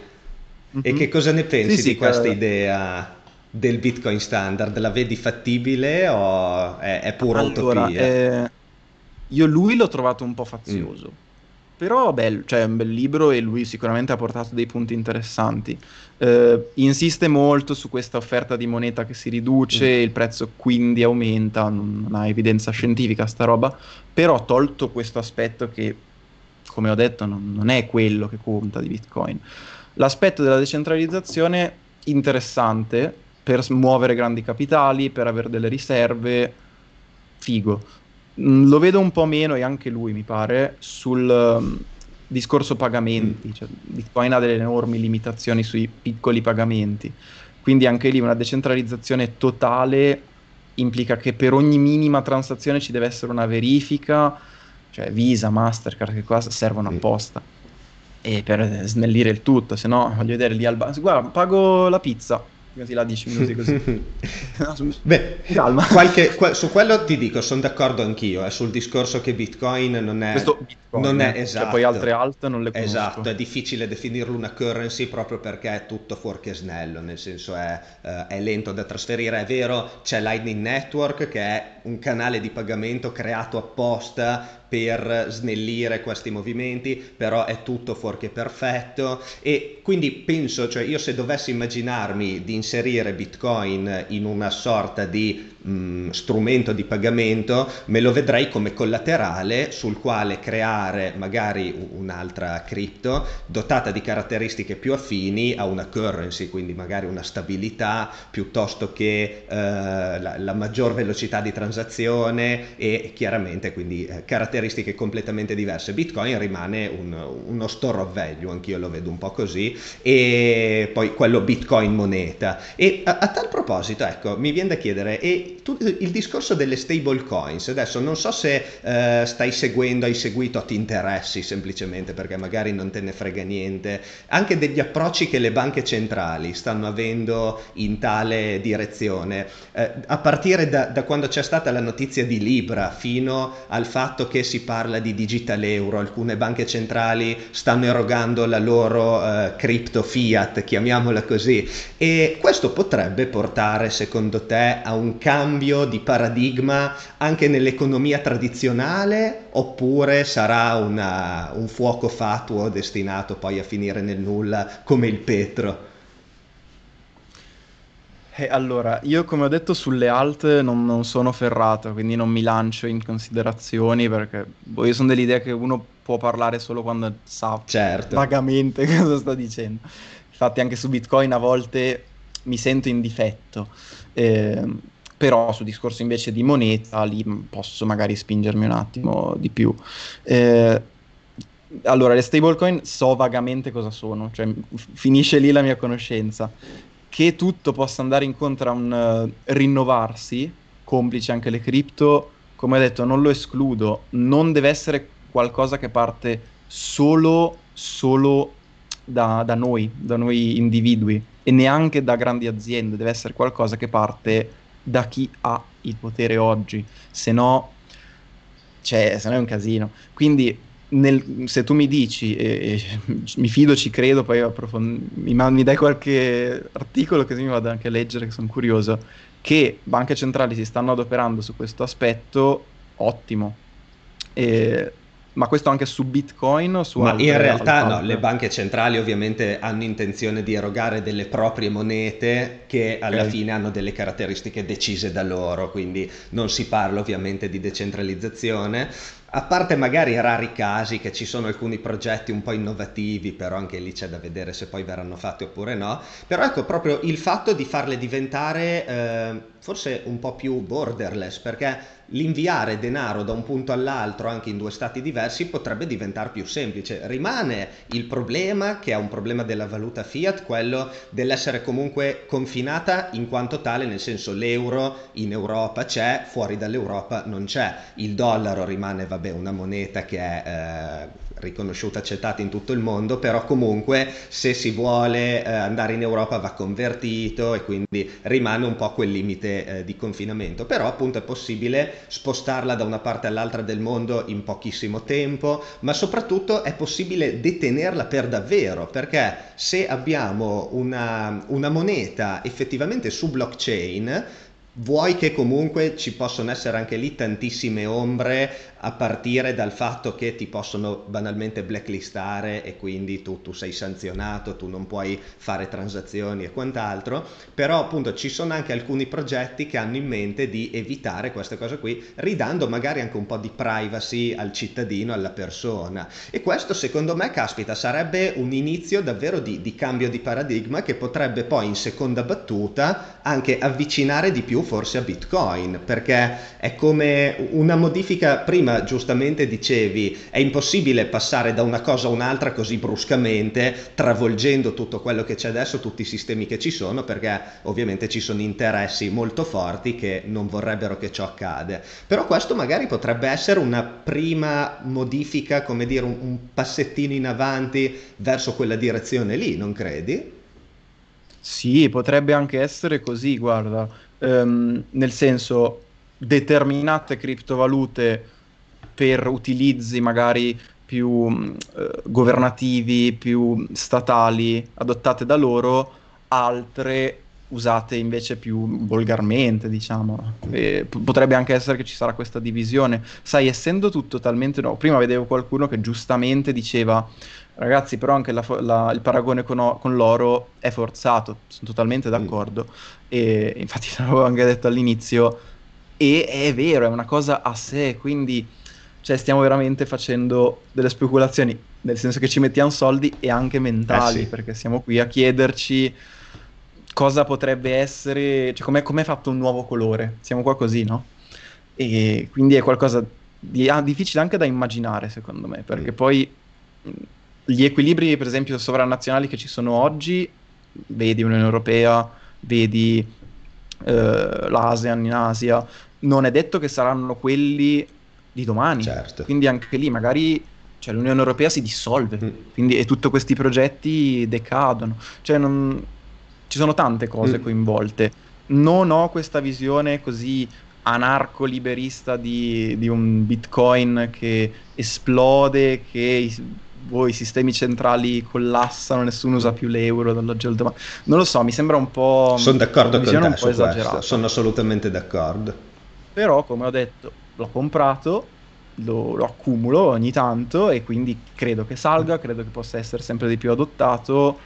E che Mhm. cosa ne Sì, pensi di sì, questa che- idea del Bitcoin Standard? La vedi fattibile o è, è pura allora, utopia? eh, io lui l'ho trovato un po' Mm. fazioso, però bello, cioè è un bel libro e lui sicuramente ha portato dei punti interessanti. Eh, insiste molto su questa offerta di moneta che si riduce, Mm. il prezzo quindi aumenta, non, non ha evidenza scientifica sta roba, però tolto questo aspetto che, come ho detto, non, non è quello che conta di Bitcoin. L'aspetto della decentralizzazione interessante per s- muovere grandi capitali, per avere delle riserve, figo. Mm, Lo vedo un po' meno, e anche lui mi pare, sul um, discorso Mm. pagamenti. Cioè, Bitcoin ha delle enormi limitazioni sui piccoli pagamenti. Quindi anche lì una decentralizzazione totale implica che per ogni minima transazione ci deve essere una verifica, cioè Visa, Mastercard, che qua servono Mm. apposta. E per snellire il tutto, se no voglio vedere lì al bar. Guarda, pago la pizza. Così là dieci minuti così. No, su- Beh, calma. qualche- que- su quello ti dico, sono d'accordo anch'io, eh, sul discorso che Bitcoin non è, Questo non Bitcoin, è eh. Cioè poi altre esatto. alt non le Esatto, conosco. è difficile definirlo una currency proprio perché è tutto fuorché snello, nel senso è, eh, è lento da trasferire. È vero, c'è Lightning Network che è un canale di pagamento creato apposta per snellire questi movimenti, però è tutto fuorché perfetto e quindi penso, cioè io se dovessi immaginarmi di inserire Bitcoin in una sorta di mh, strumento di pagamento, me lo vedrei come collaterale sul quale creare magari u- un'altra cripto dotata di caratteristiche più affini a una currency, quindi magari una stabilità piuttosto che eh, la, la maggior velocità di transazione e chiaramente quindi eh, caratteristiche completamente diverse. Bitcoin rimane un- uno store of value, anch'io lo vedo un po' così, e poi quello Bitcoin moneta. E a, a tal proposito, ecco, mi viene da chiedere, e tu, il discorso delle stable coins, adesso non so se eh, stai seguendo, hai seguito, ti interessi semplicemente perché magari non te ne frega niente, anche degli approcci che le banche centrali stanno avendo in tale direzione, eh, a partire da, da quando c'è stata la notizia di Libra fino al fatto che si parla di digital euro, alcune banche centrali stanno erogando la loro eh, cripto fiat, chiamiamola così, e questo potrebbe portare secondo te a un cambio di paradigma anche nell'economia tradizionale oppure sarà una- un fuoco fatuo destinato poi a finire nel nulla come il petro? Eh, allora, io come ho detto sulle alt non, non sono ferrato, quindi non mi lancio in considerazioni perché boh, io sono dell'idea che uno può parlare solo quando sa Certo. vagamente cosa sta dicendo. Infatti anche su Bitcoin a volte mi sento in difetto. Ehm, Però su discorso invece di moneta lì posso magari spingermi un attimo di più. Eh, allora, le stablecoin so vagamente cosa sono, cioè f- finisce lì la mia conoscenza. Che tutto possa andare incontro a un eh, rinnovarsi, complice anche le cripto, come ho detto, non lo escludo, non deve essere qualcosa che parte solo, solo da, da noi, da noi individui, e neanche da grandi aziende. Deve essere qualcosa che parte da chi ha il potere oggi, se no, cioè, se no è un casino. Quindi nel- se tu mi dici, e, e mi fido, ci credo, poi approfond- mi, man- mi dai qualche articolo che mi vado anche a leggere, che sono curioso, che banche centrali si stanno adoperando su questo aspetto, ottimo. E- ma questo anche su Bitcoin o su Ma in altre, al- realtà no, le altre? banche centrali ovviamente hanno intenzione di erogare delle proprie monete che alla Ok. fine hanno delle caratteristiche decise da loro, quindi non si parla ovviamente di decentralizzazione, a parte magari rari casi che ci sono alcuni progetti un po' innovativi, però anche lì c'è da vedere se poi verranno fatti oppure no. Però ecco, proprio il fatto di farle diventare eh, forse un po' più borderless, perché l'inviare denaro da un punto all'altro anche in due stati diversi potrebbe diventare più semplice. Rimane il problema, che è un problema della valuta fiat, quello dell'essere comunque confinata in quanto tale, nel senso l'euro in Europa c'è, fuori dall'Europa non c'è. Il dollaro rimane, vabbè, una moneta che è eh, riconosciuta, accettata in tutto il mondo, però comunque se si vuole eh, andare in Europa va convertito e quindi rimane un po' quel limite eh, di confinamento. Però appunto è possibile spostarla da una parte all'altra del mondo in pochissimo tempo, ma soprattutto è possibile detenerla per davvero, perché se abbiamo una, una moneta effettivamente su blockchain, vuoi che comunque ci possono essere anche lì tantissime ombre, a partire dal fatto che ti possono banalmente blacklistare e quindi tu, tu sei sanzionato, tu non puoi fare transazioni e quant'altro, però appunto ci sono anche alcuni progetti che hanno in mente di evitare queste cose qui, ridando magari anche un po' di privacy al cittadino, alla persona. E questo secondo me, caspita, sarebbe un inizio davvero di, di cambio di paradigma che potrebbe poi in seconda battuta anche avvicinare di più forse a Bitcoin, perché è come una modifica. Prima giustamente dicevi è impossibile passare da una cosa a un'altra così bruscamente, travolgendo tutto quello che c'è adesso, tutti i sistemi che ci sono, perché ovviamente ci sono interessi molto forti che non vorrebbero che ciò accade. Però questo magari potrebbe essere una prima modifica, come dire, un, un passettino in avanti verso quella direzione lì, non credi? Sì, potrebbe anche essere così, guarda. Ehm, nel senso, determinate criptovalute per utilizzi magari più mh, eh, governativi, più statali, adottate da loro, altre usate invece più volgarmente, diciamo. E p- potrebbe anche essere che ci sarà questa divisione. Sai, essendo tutto talmente nuovo, prima vedevo qualcuno che giustamente diceva: ragazzi, però anche la fo- la- il paragone con, o- con l'oro è forzato, sono totalmente Mm. d'accordo. E infatti l'avevo anche detto all'inizio, e è vero, è una cosa a sé, quindi cioè, stiamo veramente facendo delle speculazioni, nel senso che ci mettiamo soldi e anche Eh mentali, sì. perché siamo qui a chiederci cosa potrebbe essere, cioè com'è, com'è fatto un nuovo colore. Siamo qua così, no? E quindi è qualcosa di ah, difficile anche da immaginare, secondo me, Mm. perché poi mh, gli equilibri, per esempio, sovranazionali che ci sono oggi, vedi Unione Europea, vedi eh, l'ASEAN in Asia, non è detto che saranno quelli di domani. Certo. Quindi anche lì magari, cioè, l'Unione Europea si dissolve, Mm. quindi, e tutti questi progetti decadono. Cioè, non- ci sono tante cose Mm. coinvolte. Non ho questa visione così anarco-liberista di, di un Bitcoin che esplode, che i, boh, i sistemi centrali collassano, nessuno usa più l'euro dall'oggi al domani. Non lo so, mi sembra un po' Sono una d'accordo con visione un te po' su questo, esagerata. sono assolutamente d'accordo. Però, come ho detto, l'ho comprato, lo, lo accumulo ogni tanto e quindi credo che salga, credo che possa essere sempre di più adottato.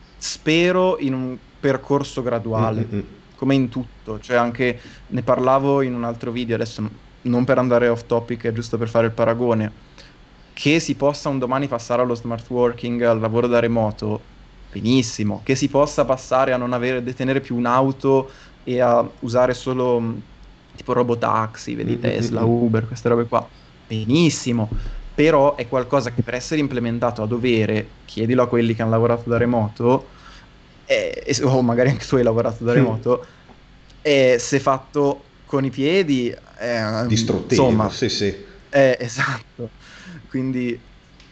Spero in un percorso Mm, mm, graduale, mm. come in tutto. Cioè, anche ne parlavo in un altro video, adesso n- non per andare off topic, è giusto per fare il paragone, che si possa un domani passare allo smart working, al lavoro da remoto, benissimo. Che si possa passare a non avere, detenere più un'auto e a usare solo mh, tipo robotaxi, Mm, vedi mm, mm, Tesla, mm. Uber, queste robe qua. Benissimo. Però è qualcosa che per essere implementato a dovere, chiedilo a quelli che hanno lavorato da remoto, eh, e- o magari anche tu hai lavorato da Mm. remoto, e se fatto con i piedi, eh, Distruttivo, insomma, sì sì. eh, esatto. Quindi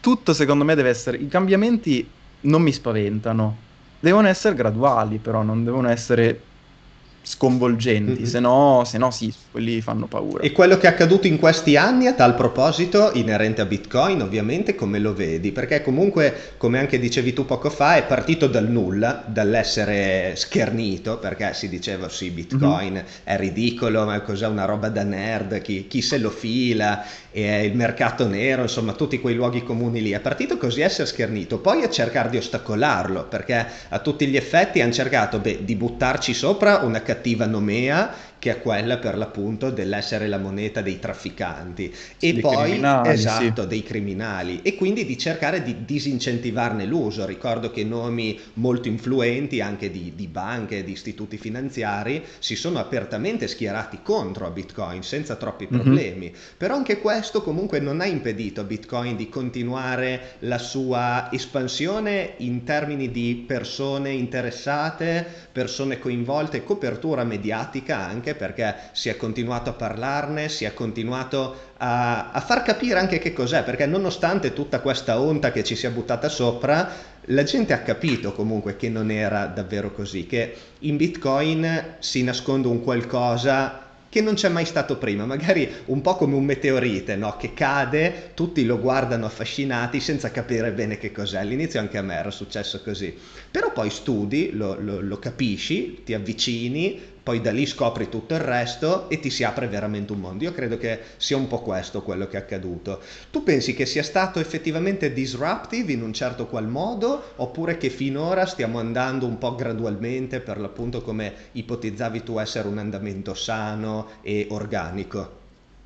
tutto secondo me deve essere, i cambiamenti non mi spaventano, devono essere graduali però, non devono essere sconvolgenti, Mm-mm. se no, se no sì, quelli fanno paura. E quello che è accaduto in questi anni a tal proposito, inerente a Bitcoin ovviamente, come lo vedi? Perché comunque, come anche dicevi tu poco fa, è partito dal nulla, dall'essere schernito, perché si diceva sì, Mhm. Bitcoin è ridicolo, ma cos'è una roba da nerd, chi, chi se lo fila, e il mercato nero, insomma tutti quei luoghi comuni lì. È partito così a essere schernito, poi a cercare di ostacolarlo, perché a tutti gli effetti hanno cercato beh, di buttarci sopra una cattiva nomea che è quella per l'appunto dell'essere la moneta dei trafficanti e Dei poi criminali, sì. esatto dei criminali e quindi di cercare di disincentivarne l'uso. Ricordo che nomi molto influenti anche di, di banche, di istituti finanziari si sono apertamente schierati contro a Bitcoin senza troppi Mhm. problemi, però anche questo comunque non ha impedito a Bitcoin di continuare la sua espansione in termini di persone interessate, persone coinvolte, copertura mediatica anche perché si è continuato a parlarne, si è continuato a, a far capire anche che cos'è, perché nonostante tutta questa onta che ci sia buttata sopra, la gente ha capito comunque che non era davvero così, che in Bitcoin si nasconde un qualcosa che non c'è mai stato prima, magari un po' come un meteorite, no? Che cade, tutti lo guardano affascinati senza capire bene che cos'è. All'inizio anche a me era successo così, però poi studi, lo, lo, lo capisci, ti avvicini, poi da lì scopri tutto il resto e ti si apre veramente un mondo. Io credo che sia un po' questo quello che è accaduto. Tu pensi che sia stato effettivamente disruptive in un certo qual modo, oppure che finora stiamo andando un po' gradualmente per l'appunto come ipotizzavi tu essere un andamento sano e organico?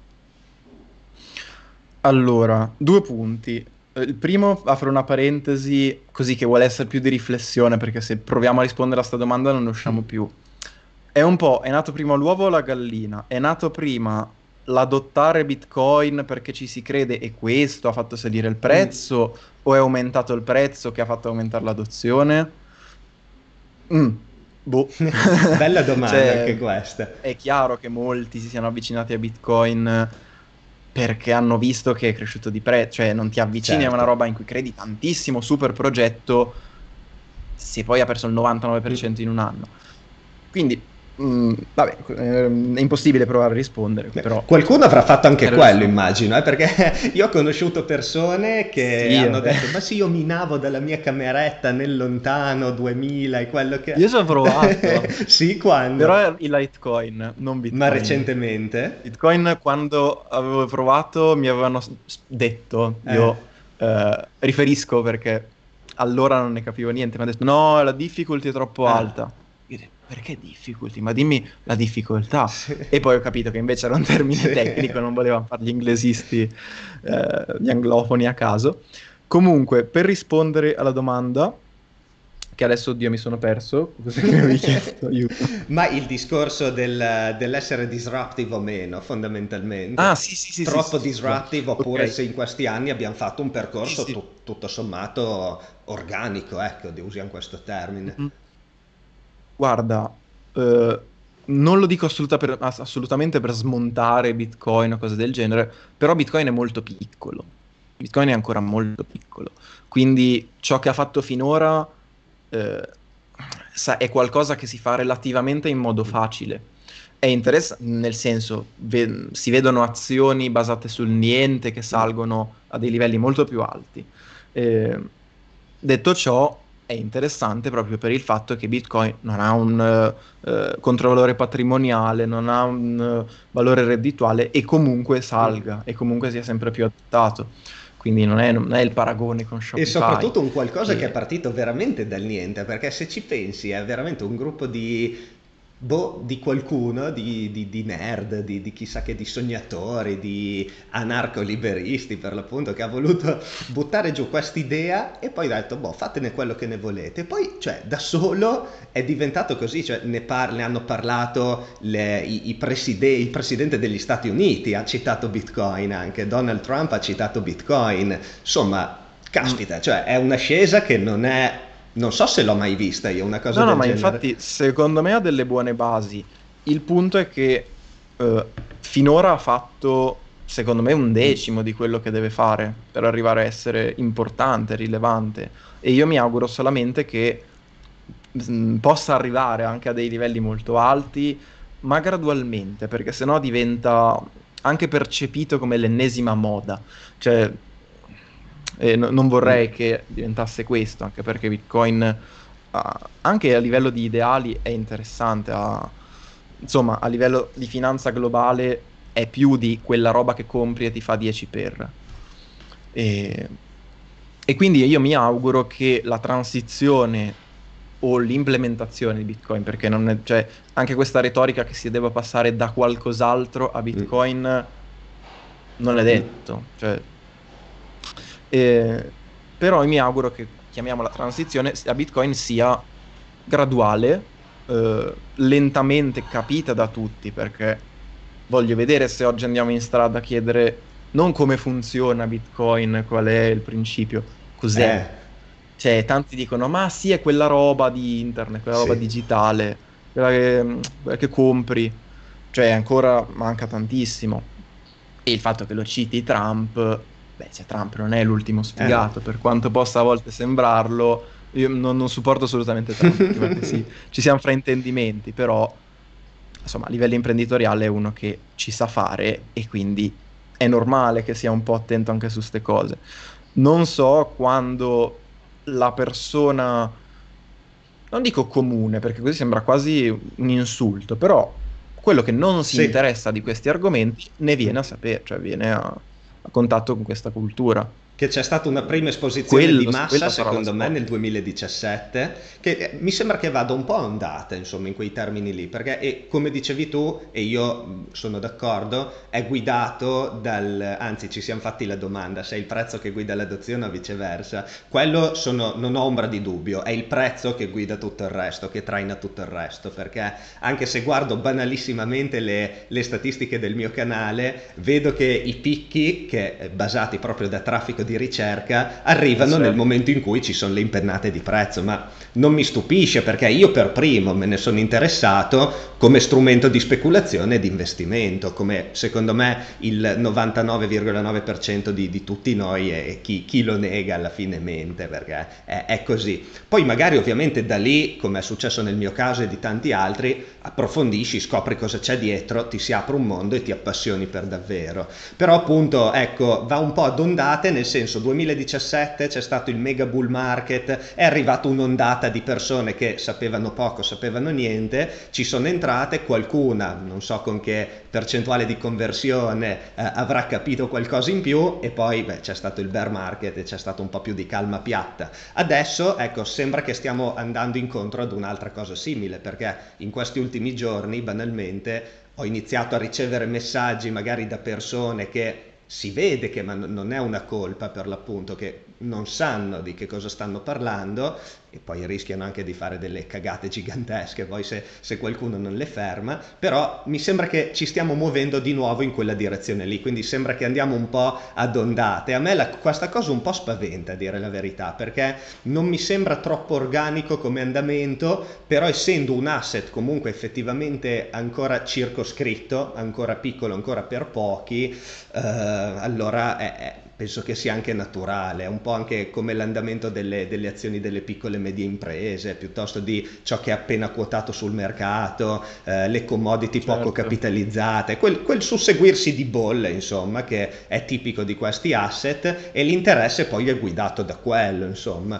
Allora, due punti. Eh, Il primo, apro una parentesi così che vuole essere più di riflessione, perché se proviamo a rispondere a sta domanda non ne usciamo più. È un po', è nato prima l'uovo o la gallina? È nato prima l'adottare Bitcoin perché ci si crede e questo ha fatto salire il Mm. prezzo, o è aumentato il prezzo che ha fatto aumentare l'adozione? Mm, boh. Bella domanda Cioè, anche questa. è chiaro che molti si siano avvicinati a Bitcoin perché hanno visto che è cresciuto di prezzo, cioè non ti avvicini a una Certo. roba in cui credi tantissimo, super progetto, se poi ha perso il novantanove per cento in un anno. Quindi, mh, vabbè, ehm, è impossibile provare a rispondere, però Qualcuno avrà fatto anche spero quello, giusto. immagino, eh, perché io ho conosciuto persone che Sì, hanno vabbè. detto: Ma sì, io minavo dalla mia cameretta nel lontano duemila e quello che. Io ci ho provato, Sì, quando? però è il Litecoin, non Ma Bitcoin. recentemente? Bitcoin, quando avevo provato, mi avevano s- s- detto, Eh. io eh, riferisco perché allora non ne capivo niente, mi ha detto no, la difficulty è troppo Ah. alta. Io ho detto, perché difficulty? Ma dimmi la difficoltà. Sì. E poi ho capito che invece era un termine Sì. tecnico, non volevano fare gli inglesisti, eh, gli anglofoni a caso. Comunque, per rispondere alla domanda, che adesso, oddio, mi sono perso, cosa che mi avevi chiesto? Aiuto. Ma il discorso del- dell'essere disruptive o meno, Ah, fondamentalmente. sì, sì, sì, sì, Troppo sì, scusa. disruptive oppure Ok. se in questi anni abbiamo fatto un Sì, percorso sì. tu- tutto sommato organico, ecco, usiamo questo termine. Mhm. Guarda, eh, non lo dico assoluta per- ass- assolutamente per smontare Bitcoin o cose del genere, però Bitcoin è molto piccolo. Bitcoin è ancora molto piccolo. Quindi ciò che ha fatto finora, eh, sa- è qualcosa che si fa relativamente in modo facile. È interessante, nel senso, ve- si vedono azioni basate sul niente che Mm. salgono a dei livelli molto più alti. Eh, detto ciò, è interessante proprio per il fatto che Bitcoin non ha un eh, eh, controvalore patrimoniale, non ha un eh, valore reddituale e comunque Mm. salga e comunque sia sempre più adattato. Quindi non è, non è il paragone con E Shopify. soprattutto un qualcosa che è Che... partito veramente dal niente, perché se ci pensi è veramente un gruppo di, boh, di qualcuno, di, di- di nerd, di, di chissà che, di sognatori, di anarco-liberisti per l'appunto, che ha voluto buttare giù quest'idea e poi ha detto, boh, fatene quello che ne volete. Poi, cioè, da solo è diventato così, cioè, ne, par- ne hanno parlato le- i, i preside- il presidente degli Stati Uniti, ha citato Bitcoin anche, Donald Trump ha citato Bitcoin, insomma, Mm. caspita, cioè è un'ascesa che non è, non so se l'ho mai vista io, una cosa No, no, del ma genere. infatti secondo me ha delle buone basi. Il punto è che eh, finora ha fatto. secondo me, un decimo di quello che deve fare per arrivare a essere importante, rilevante. E io mi auguro solamente che mh, possa arrivare anche a dei livelli molto alti, ma gradualmente, perché sennò diventa anche percepito come l'ennesima moda. Cioè, eh, no- non vorrei che diventasse questo, anche perché Bitcoin, ah, anche a livello di ideali, è interessante. ha- insomma, a livello di finanza globale è più di quella roba che compri e ti fa dieci per. E, e quindi io mi auguro che la transizione o l'implementazione di Bitcoin, perché non è, cioè, anche questa retorica che si debba passare da qualcos'altro a Mm. Bitcoin non è detto. Cioè, eh, però io mi auguro che, chiamiamola transizione, a Bitcoin sia graduale, eh, lentamente capita da tutti, perché voglio vedere se oggi andiamo in strada a chiedere non come funziona Bitcoin, qual è il principio, cos'è. Eh, Cioè, tanti dicono, ma sì, è quella roba di internet, quella roba sì. digitale, quella che, quella che compri. Cioè, ancora manca tantissimo. E il fatto che lo citi Trump, beh, cioè, Trump non è l'ultimo Eh no. sfigato, per quanto possa a volte sembrarlo, io non, non supporto assolutamente Trump, prima che si- ci siano fraintendimenti, però, insomma, a livello imprenditoriale è uno che ci sa fare e quindi è normale che sia un po' attento anche su ste cose. Non so quando la persona, non dico comune, perché così sembra quasi un insulto, però quello che non si Sì. interessa di questi argomenti ne viene a sapere, cioè viene a, a contatto con questa cultura. Che c'è stata una prima esposizione di Quello, massa, quella sarà la secondo me, nel svolta. duemiladiciassette, che eh, mi sembra che vada un po' a ondata, insomma, in quei termini lì, perché, e come dicevi tu, e io mh, sono d'accordo, è guidato dal, anzi ci siamo fatti la domanda, se è il prezzo che guida l'adozione o viceversa. Quello sono, non ho ombra di dubbio, è il prezzo che guida tutto il resto, che traina tutto il resto, perché anche se guardo banalissimamente le, le statistiche del mio canale, vedo che i picchi, che eh, basati proprio da traffico di ricerca, Eh, arrivano nel certo. momento in cui ci sono le impennate di prezzo, ma non mi stupisce perché io per primo me ne sono interessato come strumento di speculazione e di investimento, come secondo me il novantanove virgola nove per cento di, di tutti noi, e chi, chi lo nega alla fine mente, perché è, è così. Poi magari ovviamente da lì, come è successo nel mio caso e di tanti altri, approfondisci, scopri cosa c'è dietro, ti si apre un mondo e ti appassioni per davvero. Però appunto, ecco, va un po' ad ondate, nel senso duemiladiciassette c'è stato il mega bull market, è arrivata un'ondata di persone che sapevano poco, sapevano niente, ci sono entrate, qualcuna, non so con che percentuale di conversione, eh, avrà capito qualcosa in più, e poi beh, c'è stato il bear market e c'è stato un po' più di calma piatta. Adesso, ecco, sembra che stiamo andando incontro ad un'altra cosa simile, perché in questi ultimi giorni, banalmente, ho iniziato a ricevere messaggi magari da persone che si vede che ma non è una colpa, per l'appunto, che non sanno di che cosa stanno parlando, e poi rischiano anche di fare delle cagate gigantesche poi se, se qualcuno non le ferma. Però mi sembra che ci stiamo muovendo di nuovo in quella direzione lì, quindi sembra che andiamo un po' ad ondate. A me la, questa cosa un po' spaventa, a dire la verità, perché non mi sembra troppo organico come andamento, però essendo un asset comunque effettivamente ancora circoscritto, ancora piccolo, ancora per pochi, eh, allora è, è- penso che sia anche naturale, è un po' anche come l'andamento delle, delle azioni delle piccole e medie imprese, piuttosto di ciò che è appena quotato sul mercato, eh, le commodity poco Certo. capitalizzate, quel, quel susseguirsi di bolle, insomma, che è tipico di questi asset, e l'interesse poi è guidato da quello, insomma.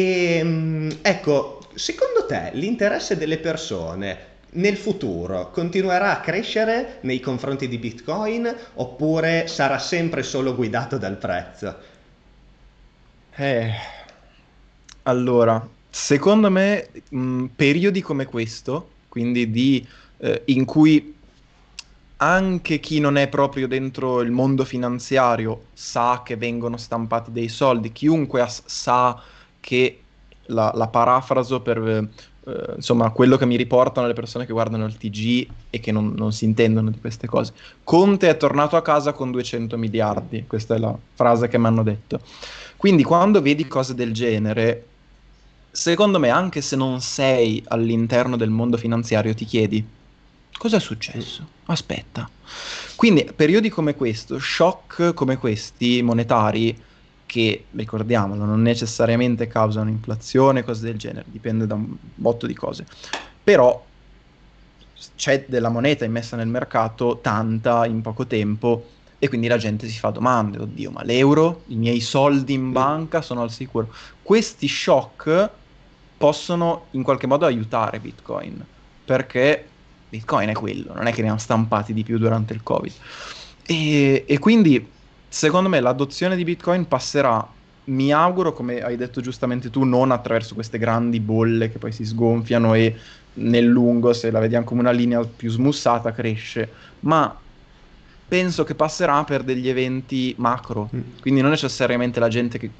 E mm, ecco, secondo te l'interesse delle persone nel futuro continuerà a crescere nei confronti di Bitcoin, oppure sarà sempre solo guidato dal prezzo? Eh, allora, secondo me, mh, periodi come questo, quindi di, eh, in cui anche chi non è proprio dentro il mondo finanziario sa che vengono stampati dei soldi, chiunque as- sa che la, la parafraso per, eh, insomma, quello che mi riportano le persone che guardano il T G e che non, non si intendono di queste cose. Conte è tornato a casa con duecento miliardi, questa è la frase che mi hanno detto. Quindi quando vedi cose del genere, secondo me, anche se non sei all'interno del mondo finanziario, ti chiedi Cosa è successo? Aspetta. Quindi periodi come questo, shock come questi monetari, che ricordiamolo, non necessariamente causano inflazione, cose del genere, dipende da un botto di cose. Però c'è della moneta immessa nel mercato, tanta in poco tempo, e quindi la gente si fa domande, oddio, ma l'euro, i miei soldi in banca sono al sicuro. Questi shock possono in qualche modo aiutare Bitcoin, perché Bitcoin è quello, non è che ne hanno stampati di più durante il Covid. E, e quindi, secondo me, l'adozione di Bitcoin passerà, mi auguro, come hai detto giustamente tu, non attraverso queste grandi bolle che poi si sgonfiano e nel lungo, se la vediamo come una linea più smussata, cresce, ma penso che passerà per degli eventi macro, Mm. quindi non necessariamente la gente che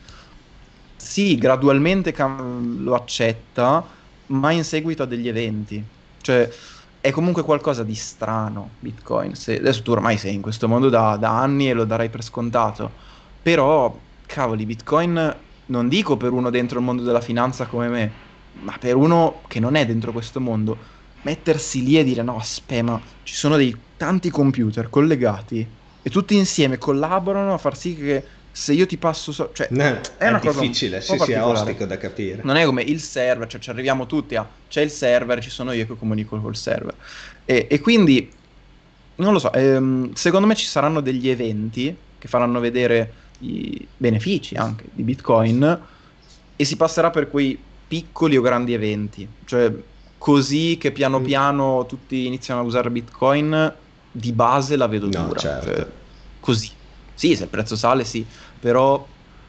sì, gradualmente cam- lo accetta, ma in seguito a degli eventi. Cioè, è comunque qualcosa di strano, Bitcoin. Se- adesso tu ormai sei in questo mondo da, da anni e lo darai per scontato. Però, cavoli, Bitcoin, non dico per uno dentro il mondo della finanza come me, ma per uno che non è dentro questo mondo, mettersi lì e dire no, aspetta, ma ci sono dei tanti computer collegati e tutti insieme collaborano a far sì che se io ti passo, so- cioè, No, è è una cosa un difficile, po' sì, sì, è particolare. ostico da capire. Non è come il server, cioè ci arriviamo tutti a c'è il server, ci sono io che comunico col server. E, e quindi, non lo so, ehm, secondo me ci saranno degli eventi che faranno vedere i benefici anche di Bitcoin e si passerà per quei piccoli o grandi eventi. Cioè, così che piano Mm. piano tutti iniziano a usare Bitcoin, di base la vedo No, dura. Cioè, certo. così. Sì, se il prezzo sale, sì, però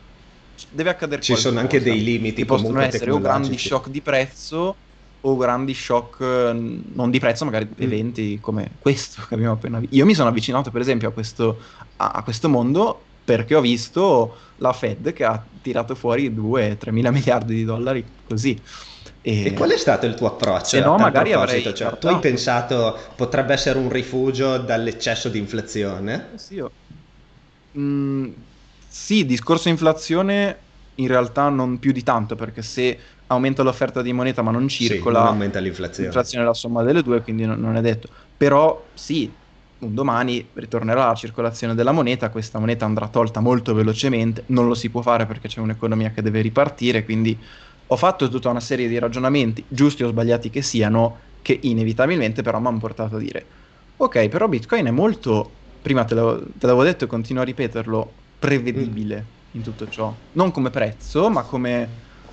deve accadere Ci sono anche qualcosa, dei limiti che possono comunque essere o grandi tecnologici. shock di prezzo o grandi shock eh, non di prezzo, magari Mm. eventi come questo che abbiamo appena visto. Io mi sono avvicinato per esempio a questo, a, a questo mondo perché ho visto la Fed che ha tirato fuori due tre mila miliardi di dollari così. E qual E è stato il tuo approccio se a no tal magari proposito? avrei Cioè, tu hai guardato. pensato potrebbe essere un rifugio dall'eccesso di inflazione? Eh sì, io- Mm, sì, discorso inflazione in realtà non più di tanto, perché se aumenta l'offerta di moneta ma non Sì, non circola, aumenta l'inflazione. l'inflazione è la somma delle due, quindi non, non è detto. Però sì, un domani ritornerà la circolazione della moneta, questa moneta andrà tolta molto velocemente, non lo si può fare perché c'è un'economia che deve ripartire, quindi ho fatto tutta una serie di ragionamenti, giusti o sbagliati che siano, che inevitabilmente però mi hanno portato a dire, ok, però Bitcoin è molto prima te l'avevo te l'avevo detto e continuo a ripeterlo, Mm. prevedibile in tutto ciò. Non come prezzo, ma come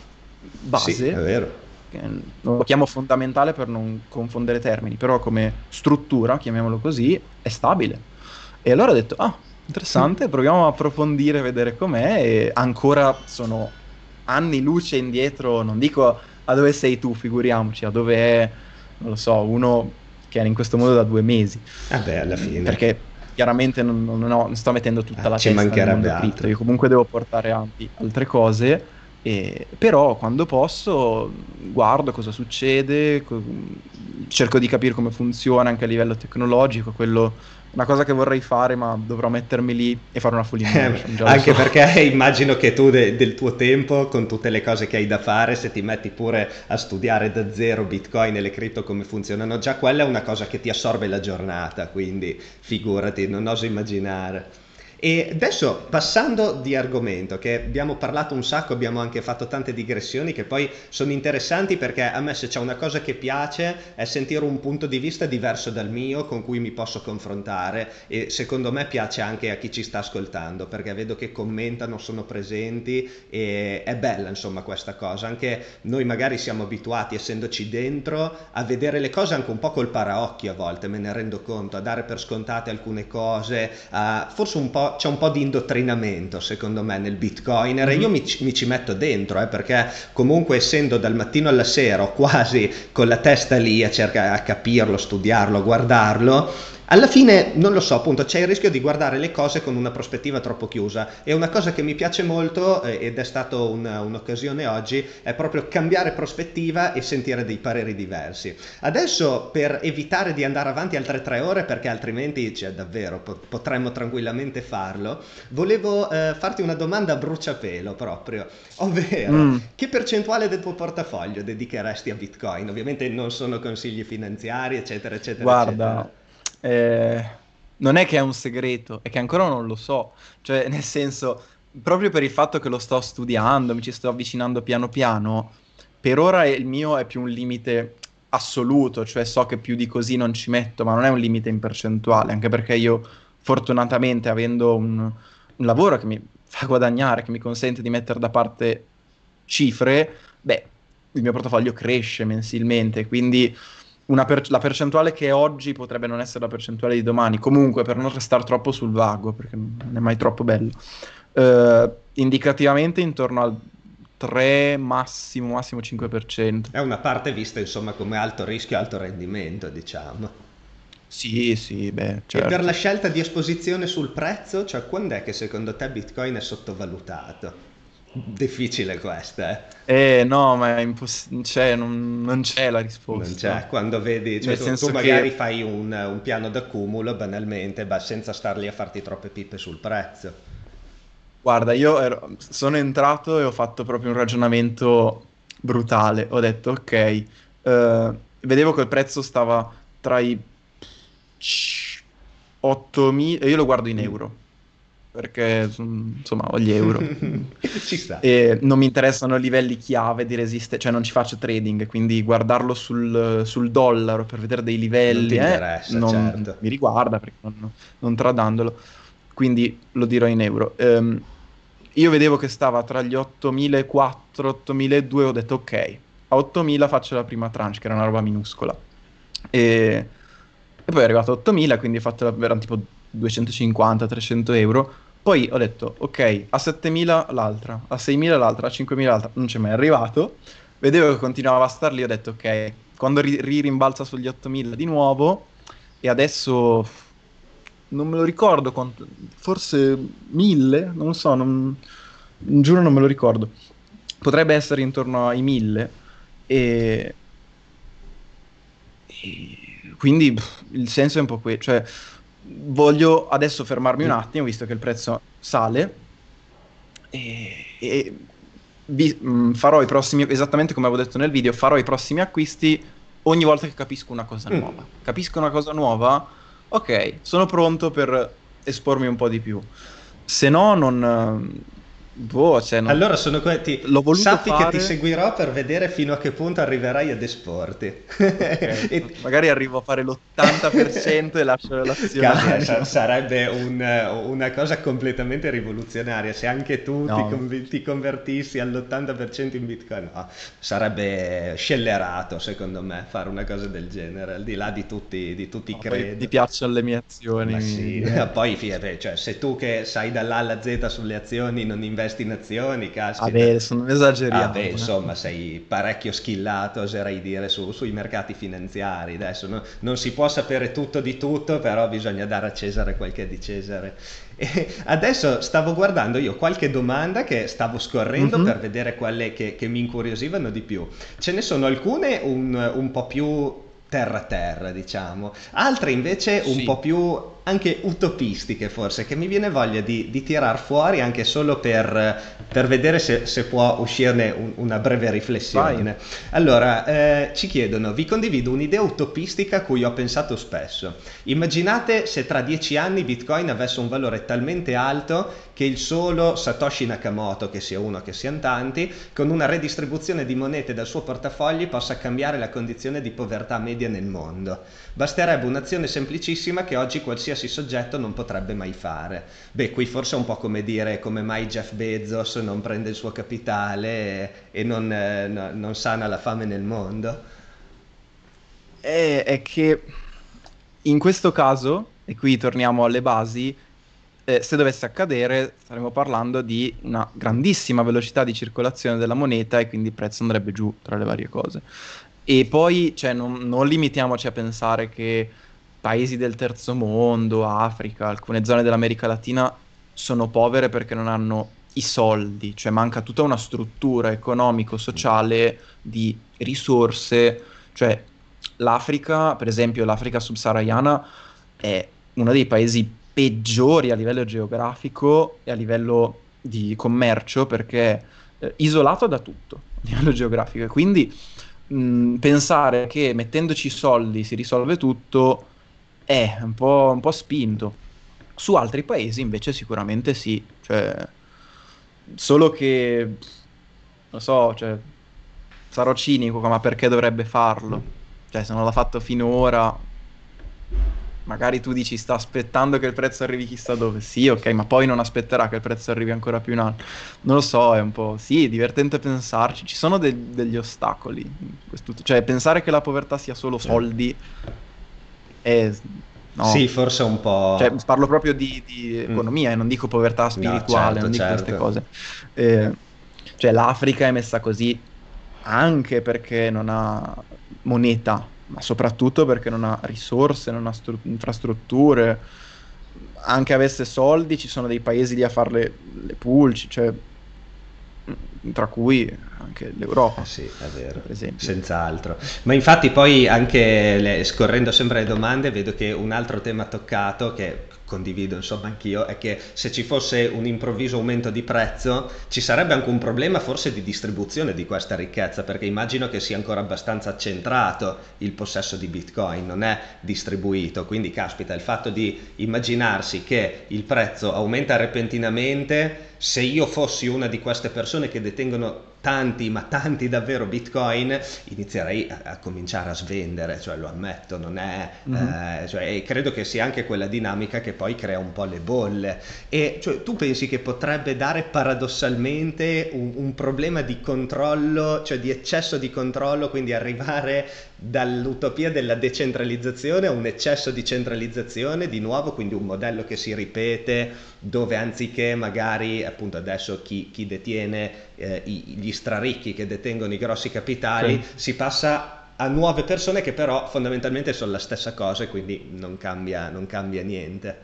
Sì, è base, vero. che non lo chiamo fondamentale per non confondere termini, però come struttura, chiamiamolo così, è stabile. E allora ho detto, ah, interessante, proviamo a approfondire, vedere com'è, e ancora sono anni luce indietro, non dico a dove sei tu, figuriamoci, a dove è, non lo so, uno che è in questo modo da due mesi. Vabbè, alla Mm, fine. Perché chiaramente non, non ho- non sto mettendo tutta Ah, la ci testa nel mancherebbe mondo cripto, altro. io comunque devo portare avanti altre cose, e- però quando posso guardo cosa succede, co- cerco di capire come funziona anche a livello tecnologico, quello una cosa che vorrei fare, ma dovrò mettermi lì e fare una full Eh, immersion, già lo anche so. perché immagino che tu de- del tuo tempo, con tutte le cose che hai da fare, se ti metti pure a studiare da zero Bitcoin e le cripto come funzionano, già quella è una cosa che ti assorbe la giornata, quindi figurati, non oso immaginare. E adesso passando di argomento, che abbiamo parlato un sacco, abbiamo anche fatto tante digressioni che poi sono interessanti perché a me se c'è una cosa che piace è sentire un punto di vista diverso dal mio con cui mi posso confrontare e secondo me piace anche a chi ci sta ascoltando perché vedo che commentano, sono presenti e è bella insomma questa cosa. Anche noi magari siamo abituati essendoci dentro a vedere le cose anche un po' col paraocchio a volte, me ne rendo conto, a dare per scontate alcune cose, a forse un po' c'è un po' di indottrinamento secondo me nel bitcoiner e io Mhm. mi, mi ci metto dentro eh, perché comunque essendo dal mattino alla sera o quasi con la testa lì a cercare a capirlo, studiarlo, guardarlo Alla fine, non lo so, appunto, c'è il rischio di guardare le cose con una prospettiva troppo chiusa. E una cosa che mi piace molto, eh, ed è stata una- un'occasione oggi, è proprio cambiare prospettiva e sentire dei pareri diversi. Adesso, per evitare di andare avanti altre tre ore, perché altrimenti, cioè, davvero, po- potremmo tranquillamente farlo, volevo eh, farti una domanda a bruciapelo proprio, ovvero, Mm, che percentuale del tuo portafoglio dedicheresti a Bitcoin? Ovviamente non sono consigli finanziari, eccetera, eccetera, eccetera. guarda, eh, non è che è un segreto, è che ancora non lo so. Cioè, nel senso, proprio per il fatto che lo sto studiando, mi ci sto avvicinando piano piano, per ora il mio è più un limite assoluto, cioè so che più di così non ci metto, ma non è un limite in percentuale, anche perché io, fortunatamente, avendo un, un lavoro che mi fa guadagnare, che mi consente di mettere da parte cifre, beh, il mio portafoglio cresce mensilmente, quindi una per- la percentuale che è oggi potrebbe non essere la percentuale di domani. Comunque, per non restare troppo sul vago, perché non è mai troppo bello, eh, indicativamente intorno al tre, massimo, massimo cinque per cento. È una parte vista insomma come alto rischio, alto rendimento, diciamo. Sì, sì, beh, E per la certo. scelta di esposizione sul prezzo, cioè quando è che secondo te Bitcoin è sottovalutato? Difficile questa, eh? Eh, no, ma è imposs- cioè, non, non c'è la Non c'è, risposta. quando vedi, cioè Nel tu, tu senso magari che, fai un, un piano d'accumulo banalmente, ma senza star lì a farti troppe pippe sul prezzo. guarda, io ero- sono entrato e ho fatto proprio un ragionamento brutale. Ho detto, ok, eh, vedevo che il prezzo stava tra i ottomila, e io lo guardo in Mm. euro, perché mm, insomma ho gli euro. Ci sta. E non mi interessano livelli chiave di resistenza, cioè non ci faccio trading, quindi guardarlo sul, sul dollaro per vedere dei Non ti livelli, eh, interessa, non certo. mi riguarda perché non, non tradandolo, quindi lo dirò in euro. Ehm, io vedevo che stava tra gli ottomilaquattrocento e ottomiladuecento, ho detto ok, a ottomila faccio la prima tranche, che era una roba minuscola. E, e poi è arrivato a ottomila, quindi ho fatto la, erano tipo duecentocinquanta trecento euro. Poi ho detto, ok, a settemila l'altra, a seimila l'altra, a cinquemila l'altra, non c'è mai arrivato. Vedevo che continuava a star lì, ho detto, ok, quando ri, ri- rimbalza sugli ottomila di nuovo, e adesso non me lo ricordo, quanto- forse mille, non lo so, non, giuro non me lo ricordo. Potrebbe essere intorno ai mille, e, e quindi pff, il senso è un po' quello, cioè voglio adesso fermarmi un attimo, visto che il prezzo sale, e, e vi- mh, farò i prossimi, esattamente come avevo detto nel video, farò i prossimi acquisti ogni volta che capisco una cosa Mm. nuova. Capisco una cosa nuova? Ok, sono pronto per espormi un po' di più. Se no, non... ehm, boh, cioè, non- Allora sono que- ti- l'ho voluto sappi che ti fare. seguirò per vedere fino a che punto arriverai ad esporti. Ok, E- magari arrivo a fare l'ottanta per cento e lascio Caspita, sa- l'azionario. sarebbe un- una cosa completamente rivoluzionaria se anche tu ti, No, convi- ti convertissi all'ottanta per cento in Bitcoin. No, sarebbe scellerato secondo me fare una cosa del genere, al di là di tutti, di tutti i no, poi ti credo. piacciono le mie azioni. Ma mi sì, diverte. poi fíjate, cioè, se tu che sai dall'A alla Z sulle azioni non investi in azioni, Vabbè, caspita. adesso non Ah beh, esageriamo. insomma, Eh. sei parecchio schillato, oserei dire, su- sui mercati finanziari. Adesso no- non si può sapere tutto di tutto, però bisogna dare a Cesare quel che è di Cesare. E adesso stavo guardando io qualche domanda che stavo scorrendo Mhm. per vedere quelle che, che mi incuriosivano di più. Ce ne sono alcune un, un po' più terra terra, diciamo, altre invece un po' Sì, più anche utopistiche forse, che mi viene voglia di, di tirar fuori anche solo per, per vedere se, se può uscirne un- una breve vai. riflessione. Allora, eh, ci chiedono, vi condivido un'idea utopistica a cui ho pensato spesso. Immaginate se tra dieci anni Bitcoin avesse un valore talmente alto che il solo Satoshi Nakamoto, che sia uno che siano tanti, con una redistribuzione di monete dal suo portafogli possa cambiare la condizione di povertà media nel mondo. Basterebbe un'azione semplicissima che oggi qualsiasi soggetto non potrebbe mai fare. Beh, qui forse è un po' come dire come mai Jeff Bezos non prende il suo capitale e, e non, eh, no- non sana la fame nel mondo. È, è che in questo caso, e qui torniamo alle basi, eh, se dovesse accadere, staremo parlando di una grandissima velocità di circolazione della moneta e quindi il prezzo andrebbe giù tra le varie cose. E poi, cioè, non, non limitiamoci a pensare che paesi del terzo mondo, Africa, alcune zone dell'America Latina sono povere perché non hanno i soldi, cioè manca tutta una struttura economico-sociale di risorse, cioè l'Africa, per esempio l'Africa subsahariana è uno dei paesi peggiori a livello geografico e a livello di commercio perché è isolato da tutto a livello geografico e quindi mh, pensare che mettendoci i soldi si risolve tutto è un po', un po' spinto. Su altri paesi invece sicuramente sì, cioè, solo che, non so, cioè, sarò cinico, ma perché dovrebbe farlo? Cioè, se non l'ha fatto finora, magari tu dici sta aspettando che il prezzo arrivi chissà dove. Sì, ok, ma poi non aspetterà che il prezzo arrivi ancora più in alto. Non lo so, è un po'... Sì, è divertente pensarci. Ci sono de- degli ostacoli. in quest'ut- Cioè, pensare che la povertà sia solo soldi è... Sì, No. forse un Cioè, po'. parlo proprio di, di Mm. economia e non dico povertà No, spirituale, certo, non dico queste certo. cose. Eh, cioè, l'Africa è messa così anche perché non ha moneta, ma soprattutto perché non ha risorse, non ha stru- infrastrutture. Anche avesse soldi, ci sono dei paesi lì a fare le, le pulci, cioè, tra cui anche Eh l'Europa, sì, è vero, per esempio. senz'altro. Ma infatti poi anche le- scorrendo sempre le domande vedo che un altro tema toccato, che condivido insomma anch'io, è che se ci fosse un improvviso aumento di prezzo ci sarebbe anche un problema forse di distribuzione di questa ricchezza, perché immagino che sia ancora abbastanza accentrato il possesso di Bitcoin, non è distribuito, quindi caspita, il fatto di immaginarsi che il prezzo aumenta repentinamente, se io fossi una di queste persone che detengono tanti, ma tanti davvero Bitcoin, inizierei a, a cominciare a svendere, cioè lo ammetto, non è, Mhm. eh, cioè, e credo che sia anche quella dinamica che poi crea un po' le bolle. E cioè, tu pensi che potrebbe dare paradossalmente un, un problema di controllo, cioè di eccesso di controllo, quindi arrivare dall'utopia della decentralizzazione a un eccesso di centralizzazione, di nuovo, quindi un modello che si ripete, dove anziché magari appunto adesso chi, chi detiene eh, i- gli straricchi che detengono i grossi capitali, Sì. si passa a nuove persone che però fondamentalmente sono la stessa cosa e quindi non cambia, non cambia niente.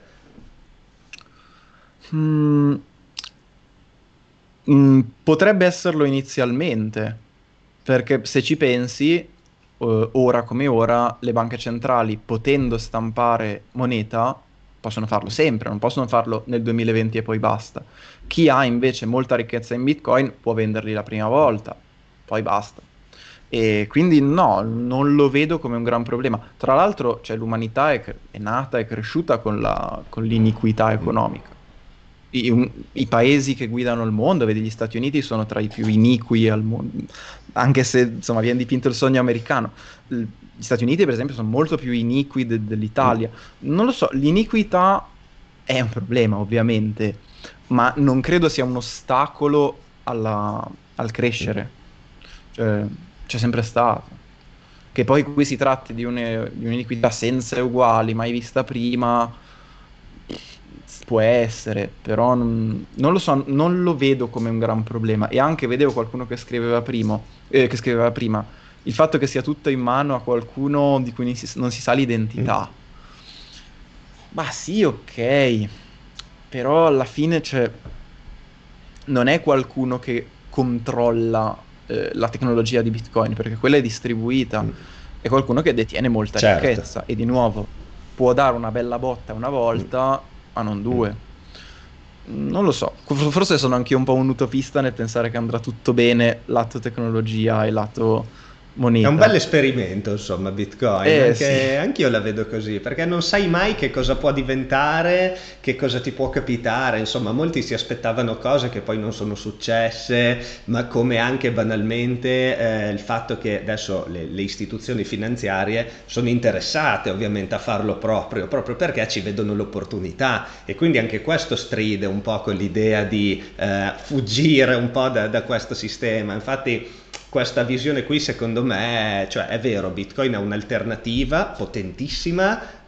Mm, mm, potrebbe esserlo inizialmente, perché se ci pensi, eh, ora come ora, le banche centrali, potendo stampare moneta, possono farlo sempre, non possono farlo nel duemilaventi e poi basta. Chi ha invece molta ricchezza in Bitcoin può venderli la prima volta, poi basta. E quindi no, non lo vedo come un gran problema. Tra l'altro, cioè, l'umanità è, cre- è nata e cresciuta con la- con l'iniquità Mm. economica. I, un- i paesi che guidano il mondo, vedi, gli Stati Uniti sono tra i più iniqui al mondo, anche se insomma viene dipinto il sogno americano. L- Gli Stati Uniti, per esempio, sono molto più iniqui de- Mm. dell'Italia. Non lo so, l'iniquità è un problema, ovviamente, ma non credo sia un ostacolo alla- al Mm. crescere. Cioè, c'è sempre stato. Che poi qui si tratti di, une- di un'iniquità senza uguali, mai vista prima, può essere, però non, non lo so, non lo vedo come un gran problema. E anche vedevo qualcuno che scriveva primo, eh, che scriveva prima, il fatto che sia tutto in mano a qualcuno di cui non si, non si sa Mm. l'identità. Ma sì, ok, però alla fine c'è non è qualcuno che controlla eh, la tecnologia di Bitcoin, perché quella è distribuita, Mm. è qualcuno che detiene molta Certo. ricchezza e di nuovo può dare una bella botta una Mm. volta, ma non Mm. due. Non lo so, forse sono anche io un po' un utopista nel pensare che andrà tutto bene lato tecnologia e lato È un bel moneta. esperimento, insomma, Bitcoin, Eh sì, anche anch'io la vedo così, perché non sai mai che cosa può diventare, che cosa ti può capitare, insomma, molti si aspettavano cose che poi non sono successe, ma come anche banalmente eh, il fatto che adesso le, le istituzioni finanziarie sono interessate ovviamente a farlo proprio, proprio perché ci vedono l'opportunità e quindi anche questo stride un po' con l'idea di eh, fuggire un po' da, da questo sistema. Infatti questa visione qui secondo me, cioè è vero, Bitcoin è un'alternativa potentissima,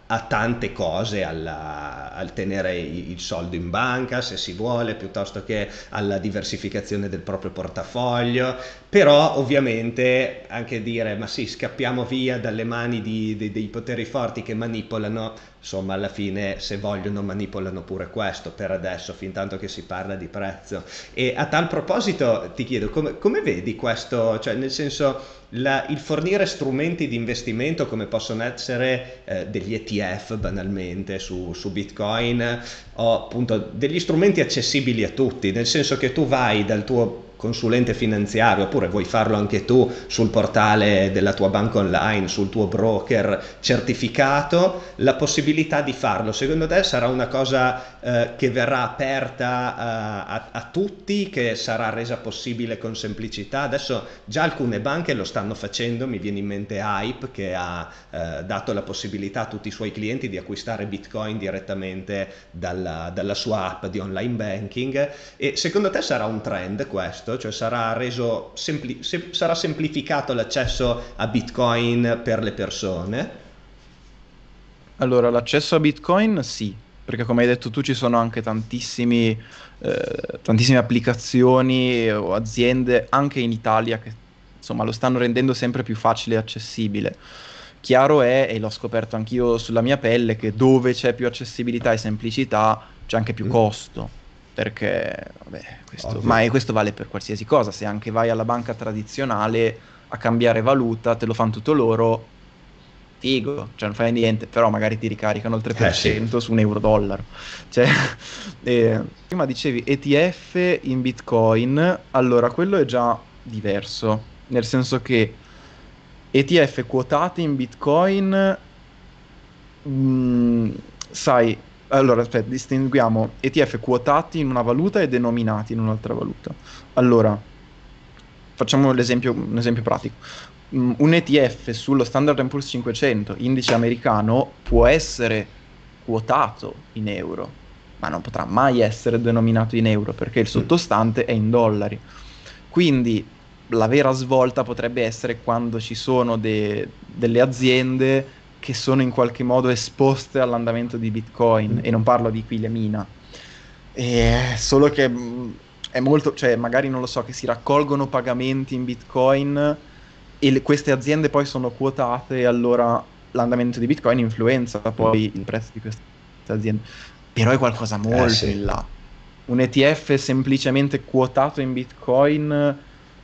a tante cose, alla, al tenere il soldo in banca se si vuole, piuttosto che alla diversificazione del proprio portafoglio. Però ovviamente anche dire ma sì, scappiamo via dalle mani di, di, dei poteri forti che manipolano, insomma alla fine se vogliono manipolano pure questo per adesso, fin tanto che si parla di prezzo. E a tal proposito ti chiedo come, come vedi questo, cioè nel senso la, il fornire strumenti di investimento come possono essere eh, degli E T F banalmente su, su Bitcoin, o appunto degli strumenti accessibili a tutti, nel senso che tu vai dal tuo consulente finanziario, oppure vuoi farlo anche tu sul portale della tua banca online, sul tuo broker certificato, la possibilità di farlo, secondo te sarà una cosa eh, che verrà aperta a, a, a tutti, che sarà resa possibile con semplicità? Adesso già alcune banche lo stanno facendo, mi viene in mente Hype che ha eh, dato la possibilità a tutti i suoi clienti di acquistare Bitcoin direttamente dalla, dalla sua app di online banking. E secondo te sarà un trend questo? Cioè sarà reso sempli- se- sarà semplificato l'accesso a Bitcoin per le persone? Allora, l'accesso a Bitcoin sì, perché come hai detto tu ci sono anche tantissimi, eh, tantissime applicazioni o aziende anche in Italia che insomma lo stanno rendendo sempre più facile e accessibile. Chiaro è, e l'ho scoperto anch'io sulla mia pelle, che dove c'è più accessibilità e semplicità c'è anche più Mm. costo. Perché, vabbè, questo, Ovvio. ma è- questo vale per qualsiasi cosa. Se anche vai alla banca tradizionale a cambiare valuta, te lo fanno tutto loro, figo, cioè non fai niente, però magari ti ricaricano il Eh sì. tre per cento su un euro-dollaro. Cioè, eh, prima dicevi E T F in Bitcoin, allora quello è già diverso, nel senso che E T F quotati in Bitcoin, mm, sai, allora aspetta, distinguiamo E T F quotati in una valuta e denominati in un'altra valuta. Allora, facciamo l'esempio, un esempio pratico. Mm, Un E T F sullo Standard and Poor's cinquecento, indice americano, può essere quotato in euro, ma non potrà mai essere denominato in euro perché il sottostante è in dollari. Quindi la vera svolta potrebbe essere quando ci sono de- delle aziende che sono in qualche modo esposte all'andamento di Bitcoin, e non parlo di chi le mina. E solo che mh, è molto, cioè magari non lo so, che si raccolgono pagamenti in Bitcoin e le- queste aziende poi sono quotate e allora l'andamento di Bitcoin influenza poi il prezzo di queste aziende. Però è qualcosa molto Eh sì. in là. Un E T F semplicemente quotato in Bitcoin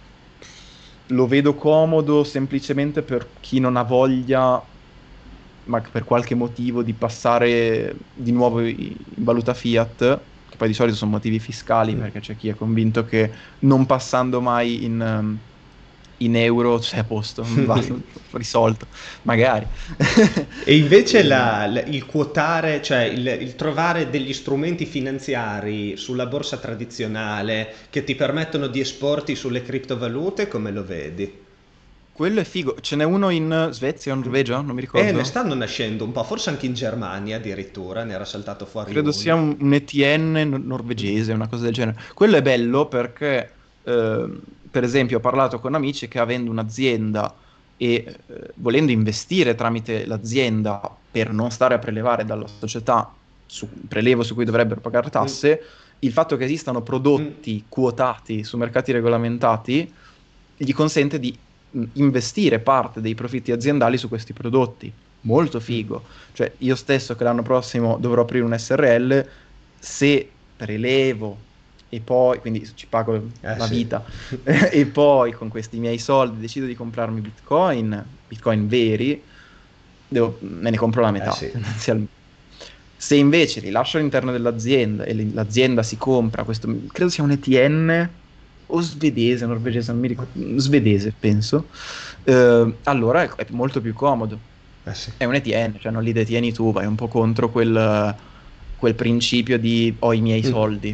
lo vedo comodo semplicemente per chi non ha voglia, ma per qualche motivo, di passare di nuovo i- in valuta fiat, che poi di solito sono motivi fiscali, Mm. perché c'è chi è convinto che non passando mai in, ehm, in euro c'è a posto, va risolto, magari. E invece E- la- la- il quotare, cioè il, il trovare degli strumenti finanziari sulla borsa tradizionale che ti permettono di esporti sulle criptovalute, come lo vedi? Quello è figo. Ce n'è uno in Svezia o Norvegia? Non mi E ne ricordo. stanno nascendo un po', forse anche in Germania addirittura, ne era saltato fuori Credo sia uno. un, un E T N nor- norvegese, una cosa del genere. Quello è bello perché, ehm, per esempio, ho parlato con amici che avendo un'azienda e eh, volendo investire tramite l'azienda per non stare a prelevare dalla società su prelevo su cui dovrebbero pagare Mm, tasse, il fatto che esistano mm, prodotti quotati su mercati regolamentati gli consente di mh, investire parte dei profitti aziendali su questi prodotti. Molto mm. figo. Cioè, io stesso che l'anno prossimo dovrò aprire un S R L, se prelevo e poi, quindi ci pago Eh la sì. vita, e poi con questi miei soldi decido di comprarmi Bitcoin, Bitcoin veri, devo- me ne compro la Eh metà, sì. tendenzialmente. Se invece li lascio all'interno dell'azienda e li- l'azienda si compra questo, credo sia un E T N o svedese, norvegese, non mi ricordo, svedese penso, eh, allora è, è molto più comodo. Eh sì. È un E T N, cioè non li detieni tu, vai un po' contro quel, quel principio di ho i miei Mm. soldi.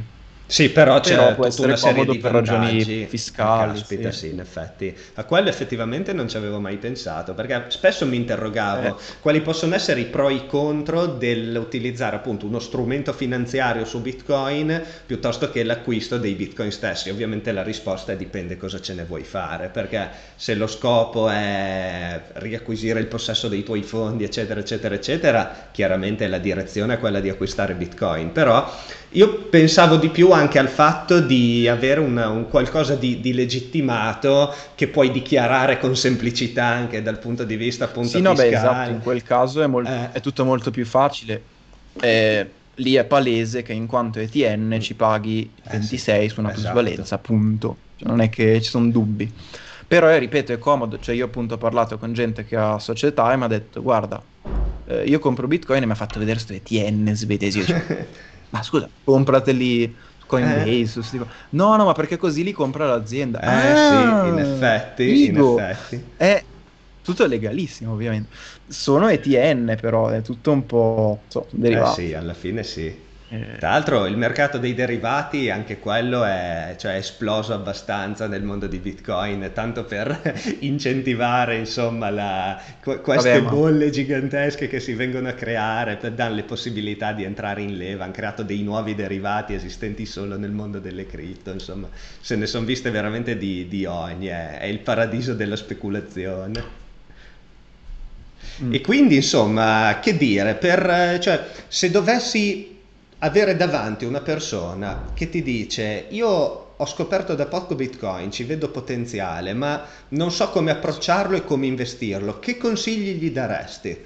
Sì, però però c'è può tutta una essere serie comodo di per ragioni vantaggi. Eh, fiscali, caspita, sì. sì, in effetti. A quello effettivamente non ci avevo mai pensato, perché spesso mi Eh, interrogavo quali possono essere i pro e i contro dell'utilizzare appunto uno strumento finanziario su Bitcoin piuttosto che l'acquisto dei Bitcoin stessi. Ovviamente la risposta è dipende cosa ce ne vuoi fare, perché se lo scopo è riacquisire il possesso dei tuoi fondi, eccetera, eccetera, eccetera, chiaramente la direzione è quella di acquistare Bitcoin, però io pensavo di più anche al fatto di avere un, un qualcosa di, di legittimato che puoi dichiarare con semplicità anche dal punto di vista appunto sì, no, beh, esatto, fiscale. in quel caso è, mol- Eh, è tutto molto più facile. Eh, lì è palese che in quanto E T N mm, ci paghi il eh sì, ventisei su una esatto. plusvalenza, appunto. Cioè, non è che ci sono dubbi. Però, eh, ripeto, è comodo. Cioè, io appunto ho parlato con gente che ha società e mi ha detto, guarda, eh, io compro Bitcoin e mi ha fatto vedere sto E T N svedesi. Io dicevo, ma scusa, comprateli su Eh, Coinbase, su sti co- no, no, ma perché così li compra l'azienda. eh sì, in Ah, effetti, in figo! effetti. È tutto legalissimo, ovviamente. Sono E T N, però è tutto un po', so, Eh derivati. sì, alla fine sì. Eh, Tra l'altro il mercato dei derivati, anche quello è, cioè, è esploso abbastanza nel mondo di Bitcoin, tanto per incentivare insomma la- que- vabbè, queste ma bolle gigantesche che si vengono a creare, per dare le possibilità di entrare in leva, hanno creato dei nuovi derivati esistenti solo nel mondo delle cripto, insomma, se ne sono viste veramente di, di ogni, è, è il paradiso della speculazione. mm, E quindi, insomma, che dire, per, eh, cioè, se dovessi avere davanti una persona che ti dice, io ho scoperto da poco Bitcoin, ci vedo potenziale, ma non so come approcciarlo e come investirlo, che consigli gli daresti?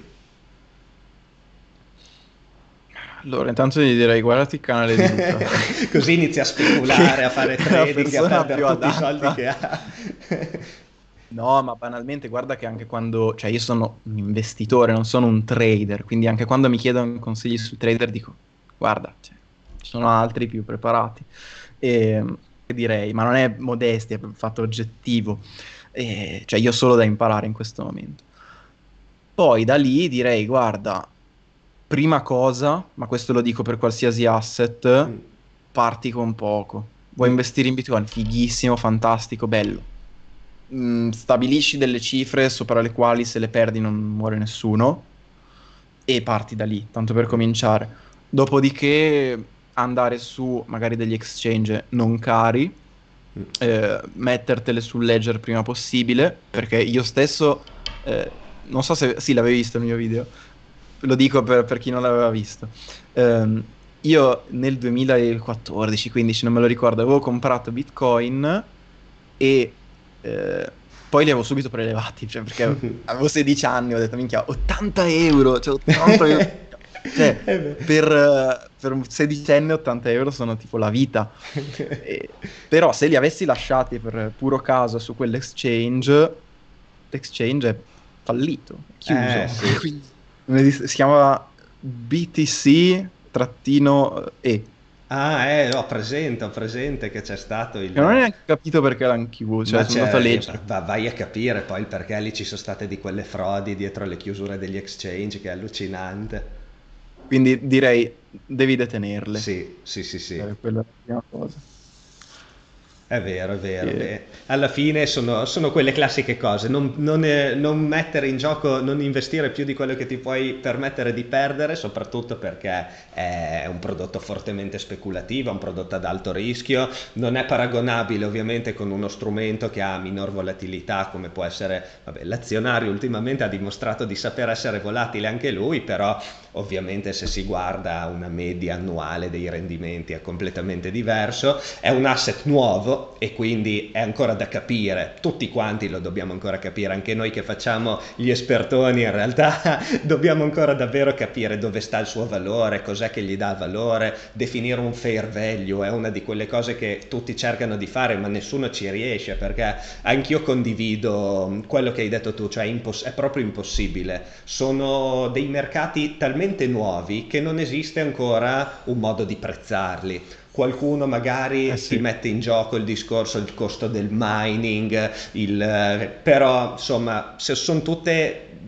allora, intanto gli direi guardati il canale di Luca, Così inizia a che speculare, a fare è la trading e a persona perdere più tutti i soldi adatta. che ha. No, ma banalmente guarda che anche quando, cioè io sono un investitore, non sono un trader, quindi anche quando mi chiedono consigli sui trader dico, guarda, cioè, ci sono altri più preparati. E direi, ma non è modestia, è un fatto oggettivo. E, cioè io ho solo da imparare in questo momento. Poi da lì direi, guarda, prima cosa, ma questo lo dico per qualsiasi asset, Mm, parti con poco. Vuoi mm, investire in Bitcoin? Fighissimo, fantastico, bello. Mm, stabilisci delle cifre sopra le quali se le perdi non muore nessuno e parti da lì, tanto per mm, cominciare. Dopodiché andare su magari degli exchange non cari, mm. eh, mettertele sul ledger prima possibile, perché io stesso, eh, non so se sì, l'avevi visto il mio video, lo dico per, per chi non l'aveva visto. Ehm, io nel duemilaquattordici quindici, non me lo ricordo, avevo comprato Bitcoin e eh, poi li avevo subito prelevati, cioè perché avevo sedici anni, ho detto, minchia, ottanta euro, cioè ottanta euro. Cioè, Eh beh. per, eh, per un sedicenne ottanta euro sono tipo la vita. E- però se li avessi lasciati per puro caso su quell'exchange, l'exchange è fallito, è Eh chiuso. sì. Quindi non esiste- si chiama B T C-E. Ah, eh, ho presente, ho presente che c'è stato E non ho il... neanche capito perché l'hanno chiuso, cioè Ma sono andato a c'è, eh, leggere. va- vai a capire poi il perché lì ci sono state di quelle frodi dietro le chiusure degli exchange, che è allucinante. Quindi direi devi detenerle. Sì, sì, sì, sì. Eh, quella è la prima cosa. È vero, è vero. E- Beh, alla fine sono, sono quelle classiche cose, non, non, eh, non mettere in gioco, non investire più di quello che ti puoi permettere di perdere, soprattutto perché è un prodotto fortemente speculativo, è un prodotto ad alto rischio, non è paragonabile ovviamente con uno strumento che ha minor volatilità come può essere, vabbè, l'azionario ultimamente ha dimostrato di saper essere volatile anche lui, però ovviamente se si guarda una media annuale dei rendimenti è completamente diverso, è un asset nuovo e quindi è ancora da capire, tutti quanti lo dobbiamo ancora capire, anche noi che facciamo gli espertoni in realtà dobbiamo ancora davvero capire dove sta il suo valore, cos'è che gli dà valore, definire un fair value è una di quelle cose che tutti cercano di fare ma nessuno ci riesce, perché anch'io condivido quello che hai detto tu, cioè è, imposs- è proprio impossibile, sono dei mercati talmente nuovi che non esiste ancora un modo di prezzarli. Qualcuno Eh magari ti sì. mette in gioco il discorso, il costo del mining, il, eh, però insomma, se sono tutte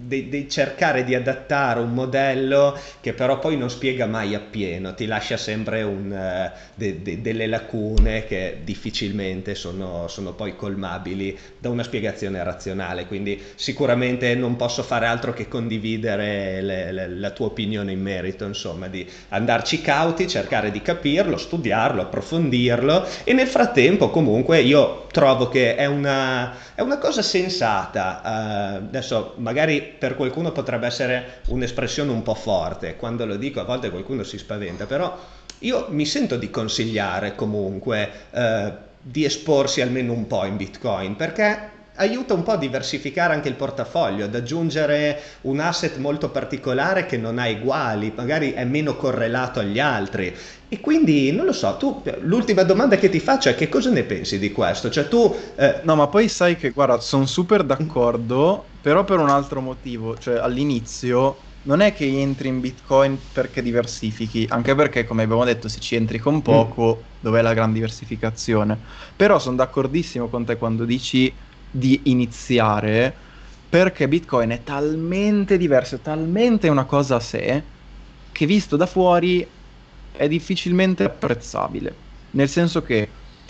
di, di cercare di adattare un modello che però poi non spiega mai appieno, ti lascia sempre un, eh, de, de, delle lacune che difficilmente sono, sono poi colmabili da una spiegazione razionale, quindi sicuramente non posso fare altro che condividere le, le, la tua opinione in merito, insomma, di andarci cauti, cercare di capirlo, studiarlo, approfondirlo, e nel frattempo comunque io trovo che è una, è una cosa sensata. Uh, adesso magari per qualcuno potrebbe essere un'espressione un po' forte, quando lo dico a volte qualcuno si spaventa, però io mi sento di consigliare comunque uh, di esporsi almeno un po' in Bitcoin, perché aiuta un po' a diversificare anche il portafoglio, ad aggiungere un asset molto particolare che non ha eguali, magari è meno correlato agli altri. E quindi non lo so, tu, l'ultima domanda che ti faccio è: che cosa ne pensi di questo? Cioè tu... Eh... No, ma poi sai che, guarda, sono super d'accordo, però per un altro motivo, cioè all'inizio non è che entri in Bitcoin perché diversifichi, anche perché, come abbiamo detto, se ci entri con poco, mm. dov'è la gran diversificazione? Però sono d'accordissimo con te quando dici di iniziare, perché Bitcoin è talmente diverso, è talmente una cosa a sé, che visto da fuori è difficilmente apprezzabile. Nel senso che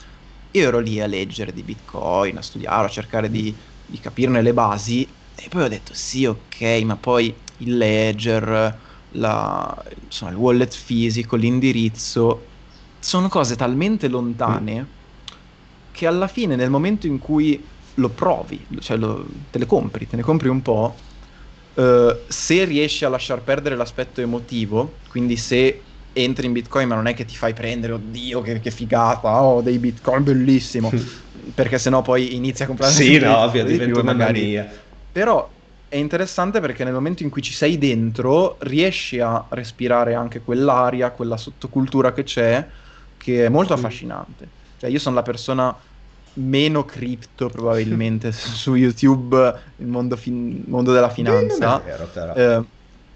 io ero lì a leggere di Bitcoin, a studiare, a cercare di, di capirne le basi, e poi ho detto sì, ok, ma poi il ledger, la, insomma, il wallet fisico, l'indirizzo, sono cose talmente lontane mm. che alla fine, nel momento in cui lo provi, cioè lo, te le compri, te ne compri un po', uh, se riesci a lasciar perdere l'aspetto emotivo, quindi se entri in Bitcoin ma non è che ti fai prendere, oddio che, che figata, ho oh, dei Bitcoin, bellissimo, perché sennò poi inizi a comprare... Sì, no, ovvio, diventa una mania. Però è interessante perché nel momento in cui ci sei dentro riesci a respirare anche quell'aria, quella sottocultura che c'è, che è molto affascinante. Cioè io sono la persona meno cripto probabilmente su YouTube, il mondo, fin- mondo della finanza. Non è vero, però. Eh,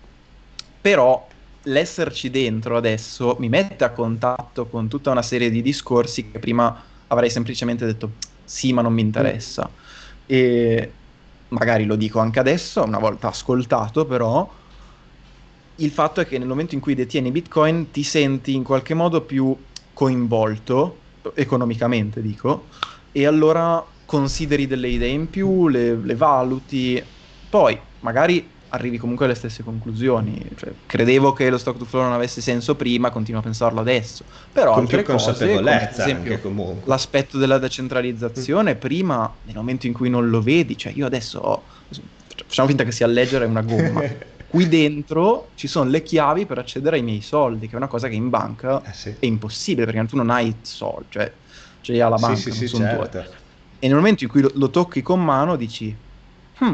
però l'esserci dentro adesso mi mette a contatto con tutta una serie di discorsi che prima avrei semplicemente detto sì, ma non mi interessa. Mm. E magari lo dico anche adesso, una volta ascoltato, però il fatto è che nel momento in cui detieni Bitcoin ti senti in qualche modo più coinvolto, economicamente dico, e allora consideri delle idee in più, le, le valuti, poi magari arrivi comunque alle stesse conclusioni. Cioè, credevo che lo stock to flow non avesse senso prima, continuo a pensarlo adesso, però con altre più consapevolezza, cose, come ad anche comunque l'aspetto della decentralizzazione, mm. prima nel momento in cui non lo vedi, cioè io adesso ho, facciamo finta che sia leggere una gomma qui dentro ci sono le chiavi per accedere ai miei soldi, che è una cosa che in banca eh sì. è impossibile, perché tu non hai soldi, cioè ce li ha la banca, sì, sì, non sì, sono certo. tuoi. E nel momento in cui lo, lo tocchi con mano dici hmm,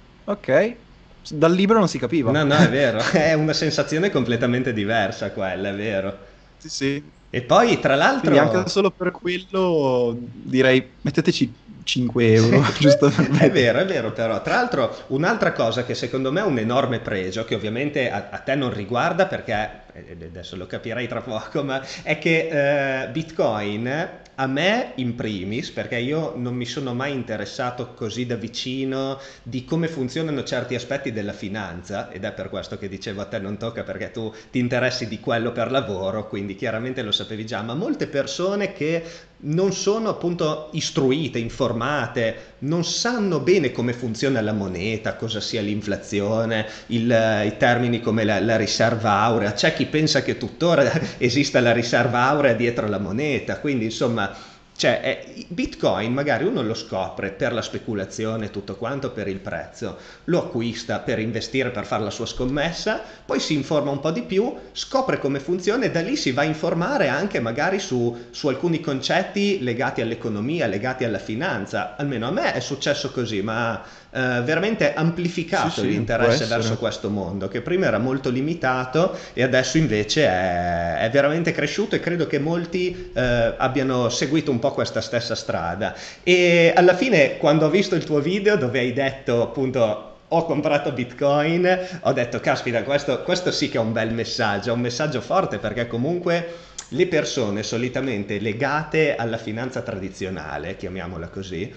ok, dal libro non si capiva. No, no, è vero, è una sensazione completamente diversa quella, è vero. Sì, sì. E poi tra l'altro... Quindi anche solo per quello direi metteteci cinque euro, giusto per È vero, è vero, però tra l'altro un'altra cosa che secondo me è un enorme pregio, che ovviamente a, a te non riguarda perché adesso lo capirai tra poco, ma è che eh, Bitcoin a me in primis, perché io non mi sono mai interessato così da vicino di come funzionano certi aspetti della finanza, ed è per questo che dicevo a te non tocca, perché tu ti interessi di quello per lavoro, quindi chiaramente lo sapevi già, ma molte persone che non sono appunto istruite, informate, non sanno bene come funziona la moneta, cosa sia l'inflazione, il, i termini come la, la riserva aurea. C'è chi pensa che tuttora esista la riserva aurea dietro la moneta, quindi insomma, cioè, è, Bitcoin magari uno lo scopre per la speculazione, tutto quanto, per il prezzo, lo acquista per investire, per fare la sua scommessa, poi si informa un po' di più, scopre come funziona e da lì si va a informare anche magari su, su alcuni concetti legati all'economia, legati alla finanza. Almeno a me è successo così, ma Uh, veramente amplificato sì, sì, l'interesse verso questo mondo, che prima era molto limitato e adesso invece è, è veramente cresciuto, e credo che molti uh, abbiano seguito un po' questa stessa strada. E alla fine, quando ho visto il tuo video dove hai detto appunto ho comprato Bitcoin, ho detto caspita, questo, questo sì che è un bel messaggio, è un messaggio forte, perché comunque le persone solitamente legate alla finanza tradizionale, chiamiamola così,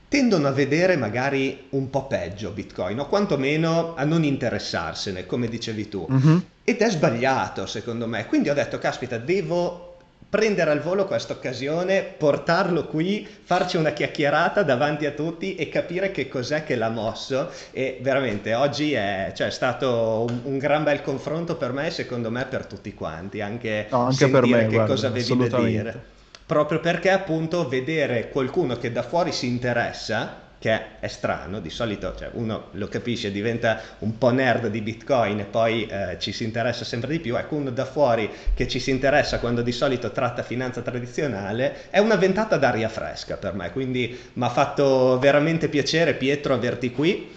tendono a vedere magari un po' peggio Bitcoin, o quantomeno a non interessarsene, come dicevi tu. Mhm. Ed è sbagliato, secondo me. Quindi ho detto, caspita, devo prendere al volo questa occasione, portarlo qui, farci una chiacchierata davanti a tutti e capire che cos'è che l'ha mosso. E veramente oggi è, cioè, è stato un, un gran bel confronto per me e secondo me per tutti quanti, anche No, anche per sentire me, che cosa guarda, avevi da dire. assolutamente. Proprio perché appunto vedere qualcuno che da fuori si interessa, che è strano, di solito cioè, uno lo capisce, diventa un po' nerd di Bitcoin e poi eh, ci si interessa sempre di più, ecco uno da fuori che ci si interessa quando di solito tratta finanza tradizionale, è una ventata d'aria fresca per me, quindi mi ha fatto veramente piacere Pietro averti qui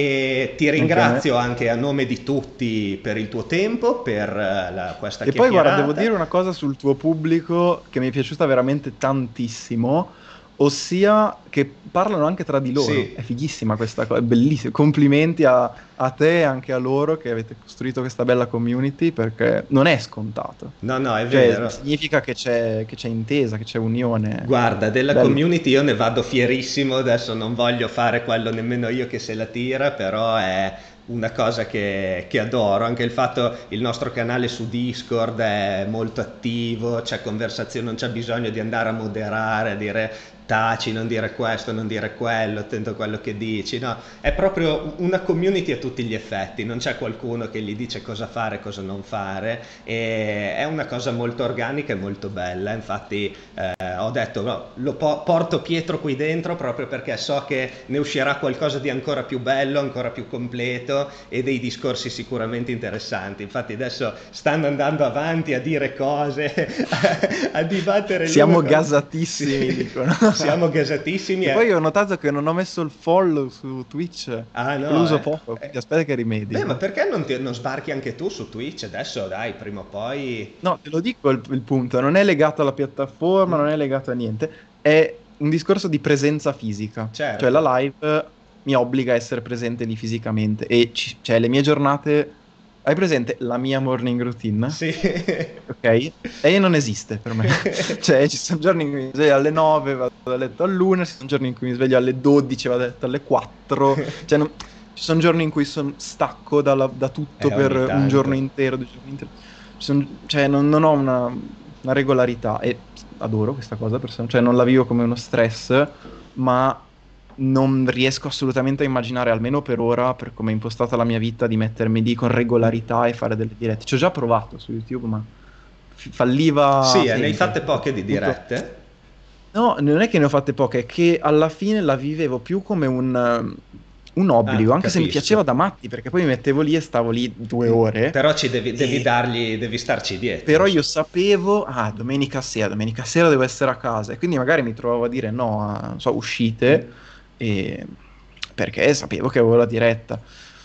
e ti Anche a me. ringrazio anche a nome di tutti per il tuo tempo, per eh, la- questa E poi guarda, devo dire chiacchierata. una cosa sul tuo pubblico che mi è piaciuta veramente tantissimo, ossia che parlano anche tra di loro. Sì. È fighissima questa cosa, è bellissima. Complimenti a, a te e anche a loro che avete costruito questa bella community perché non è scontato. No, no, è Cioè, vero. significa che c'è che c'è intesa, che c'è unione. Guarda, della Bello. community io ne vado fierissimo, adesso non voglio fare quello nemmeno io che se la tira, però è una cosa che, che adoro, anche il fatto il nostro canale su Discord è molto attivo, c'è conversazione, non c'è bisogno di andare a moderare, a dire taci, non dire questo, non dire quello, attento a quello che dici, no, è proprio una community a tutti gli effetti, non c'è qualcuno che gli dice cosa fare, cosa non fare, e è una cosa molto organica e molto bella, infatti eh, ho detto no, lo po- porto Pietro qui dentro proprio perché so che ne uscirà qualcosa di ancora più bello, ancora più completo e dei discorsi sicuramente interessanti. Infatti adesso stanno andando avanti a dire cose, a, a dibattere l'uno Siamo con... gasatissimi, Sì, dicono. siamo gasatissimi. E E... poi ho notato che non ho messo il follow su Twitch, Ah che lo no, uso eh. poco, Eh, quindi aspetta che Beh, ma rimedi. perché non, ti- non sbarchi anche tu su Twitch? Adesso dai, prima o poi... No, te lo dico il, il punto, non è legato alla piattaforma, Mm, non è legato a niente, è un discorso di presenza fisica. Cioè certo. la live mi obbliga a essere presente lì fisicamente e ci- cioè le mie giornate... Hai presente la mia morning routine? Sì. Ok? E non esiste per me. Cioè, ci sono giorni in cui mi sveglio alle nove, vado a letto all'una, ci sono giorni in cui mi sveglio alle dodici, vado a letto alle quattro. Cioè, non- ci sono giorni in cui son stacco dalla- da tutto Eh, per ogni un giorno tanto. intero, due giorni interi. Ci son- cioè, non, non ho una, una regolarità e adoro questa cosa, person- cioè non la vivo come uno stress, ma non riesco assolutamente a immaginare, almeno per ora, per come è impostata la mia vita, di mettermi lì con regolarità e fare delle dirette. Ci ho già provato su YouTube, ma f- falliva Sì, eh, ne hai sempre. fatte poche di Appunto, dirette? no, non è che ne ho fatte poche, è che alla fine la vivevo più come un, um, un obbligo, Ah, anche se mi piaceva capisco. da matti, perché poi mi mettevo lì e stavo lì due Mm, ore. Però ci devi, devi E dargli, devi starci dietro, però io insomma. sapevo, ah, domenica sera, domenica sera devo essere a casa e quindi magari mi trovavo a dire no, a, non so, Mm, uscite, e- perché sapevo che avevo la diretta.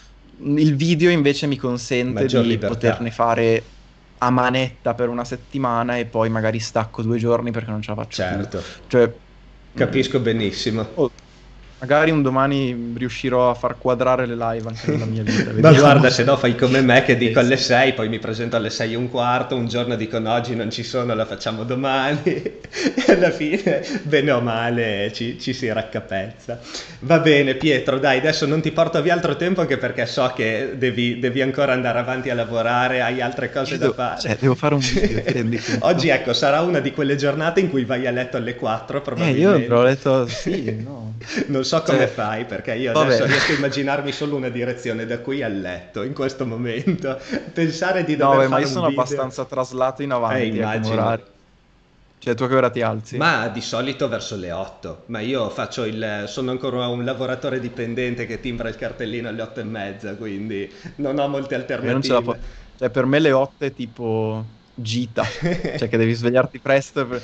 Il video invece mi consente maggior di libertà. poterne fare a manetta per una settimana e poi magari stacco due giorni perché non ce la faccio più. Certo, Cioè, mm, capisco benissimo. oh, magari un domani riuscirò a far quadrare le live anche nella mia vita, Ma guarda, vediamo. se no fai come me che dico Eh, alle sì. sei, poi mi presento alle sei e un quarto, un giorno dico no, oggi non ci sono, la facciamo domani e alla fine, bene o male, ci, ci si raccapezza. Va bene Pietro, dai, adesso non ti porto via altro tempo anche perché so che devi, devi ancora andare avanti a lavorare, hai altre cose Io da devo, fare. cioè, devo fare un video, ti rendi Oggi conto? ecco, sarà una di quelle giornate in cui vai a letto alle quattro Eh, io avrò probabilmente. letto, sì, no. Non so come Cioè, fai, perché io adesso vabbè. riesco a immaginarmi solo una direzione da qui al letto in questo momento. Pensare di No, dover beh, ma fare io un sono video. abbastanza traslato in Eh, avanti, eh, come immagino. orari. Cioè, tu a che ora ti alzi? Ma di solito verso le otto, ma io faccio il, sono ancora un lavoratore dipendente che timbra il cartellino alle otto e mezza, quindi non ho molte Io non ce la alternative. posso. Cioè, per me le otto è tipo gita. Cioè, che devi svegliarti presto per...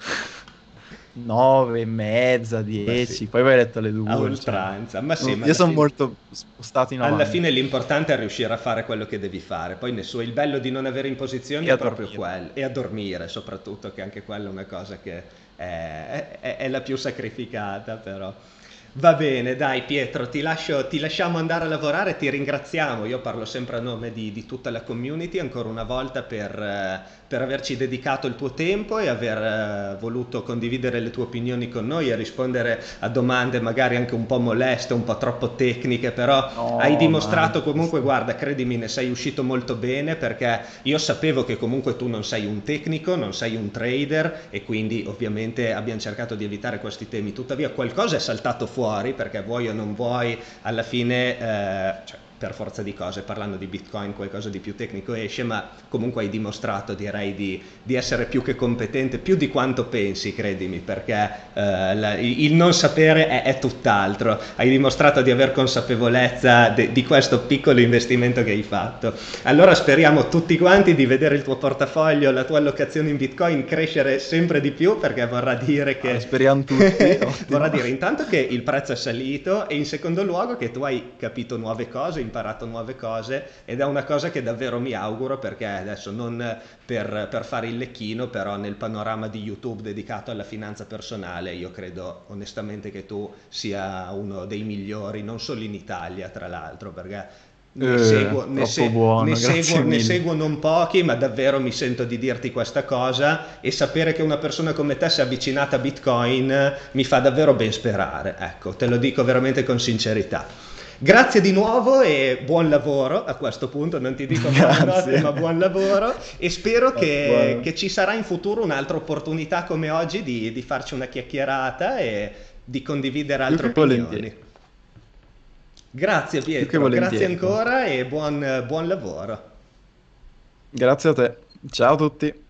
nove e mezza, Ma sì, dieci, poi vai a letto alle a due, cioè... oltranza, ma sì, no, ma io alla sono fine... molto spostato in Alla avanti. fine l'importante è riuscire a fare quello che devi fare, poi nessuno, il bello di non avere imposizioni E è a proprio dormire. quello, e a dormire soprattutto, che anche quella è una cosa che è, è- è la più sacrificata però. Va bene, dai Pietro, ti lascio, ti lasciamo andare a lavorare, ti ringraziamo. Io parlo sempre a nome di, di tutta la community, ancora una volta per, eh, per averci dedicato il tuo tempo e aver eh, voluto condividere le tue opinioni con noi e rispondere a domande magari anche un po' moleste, un po' troppo tecniche, però hai No, ma dimostrato comunque, guarda, credimi, ne sei uscito molto bene perché io sapevo che comunque tu non sei un tecnico, non sei un trader e quindi ovviamente abbiamo cercato di evitare questi temi. Tuttavia qualcosa è saltato fuori perché vuoi o non vuoi, alla fine, eh, cioè, per forza di cose, parlando di Bitcoin qualcosa di più tecnico esce, ma comunque hai dimostrato, direi, di, di essere più che competente, più di quanto pensi, credimi, perché eh, la- il non sapere è, è tutt'altro. Hai dimostrato di aver consapevolezza de- di questo piccolo investimento che hai fatto. Allora speriamo tutti quanti di vedere il tuo portafoglio, la tua allocazione in Bitcoin crescere sempre di più, perché vorrà dire ah, che speriamo tutti, vorrà ottimo. dire intanto che il prezzo è salito e in secondo luogo che tu hai capito nuove cose, imparato nuove cose ed è una cosa che davvero mi auguro, perché adesso non per, per fare il lecchino, però nel panorama di YouTube dedicato alla finanza personale io credo onestamente che tu sia uno dei migliori, non solo in Italia tra l'altro, perché ne Eh, seguo, ne, troppo se- ne buono, seguo, grazie ne mille. seguo non pochi, ma davvero mi sento di dirti questa cosa e sapere che una persona come te si è avvicinata a Bitcoin eh, mi fa davvero ben sperare. Ecco, te lo dico veramente con sincerità. Grazie di nuovo e buon lavoro a questo punto, non ti dico buonanotte, Grazie. ma buon lavoro e spero che, Buono. che ci sarà in futuro un'altra opportunità come oggi di, di farci una chiacchierata e di condividere Più altre che volentieri. opinioni. Grazie Più che Pietro, grazie volentieri, guarda. ancora e buon, buon lavoro. Grazie a te. Ciao a tutti.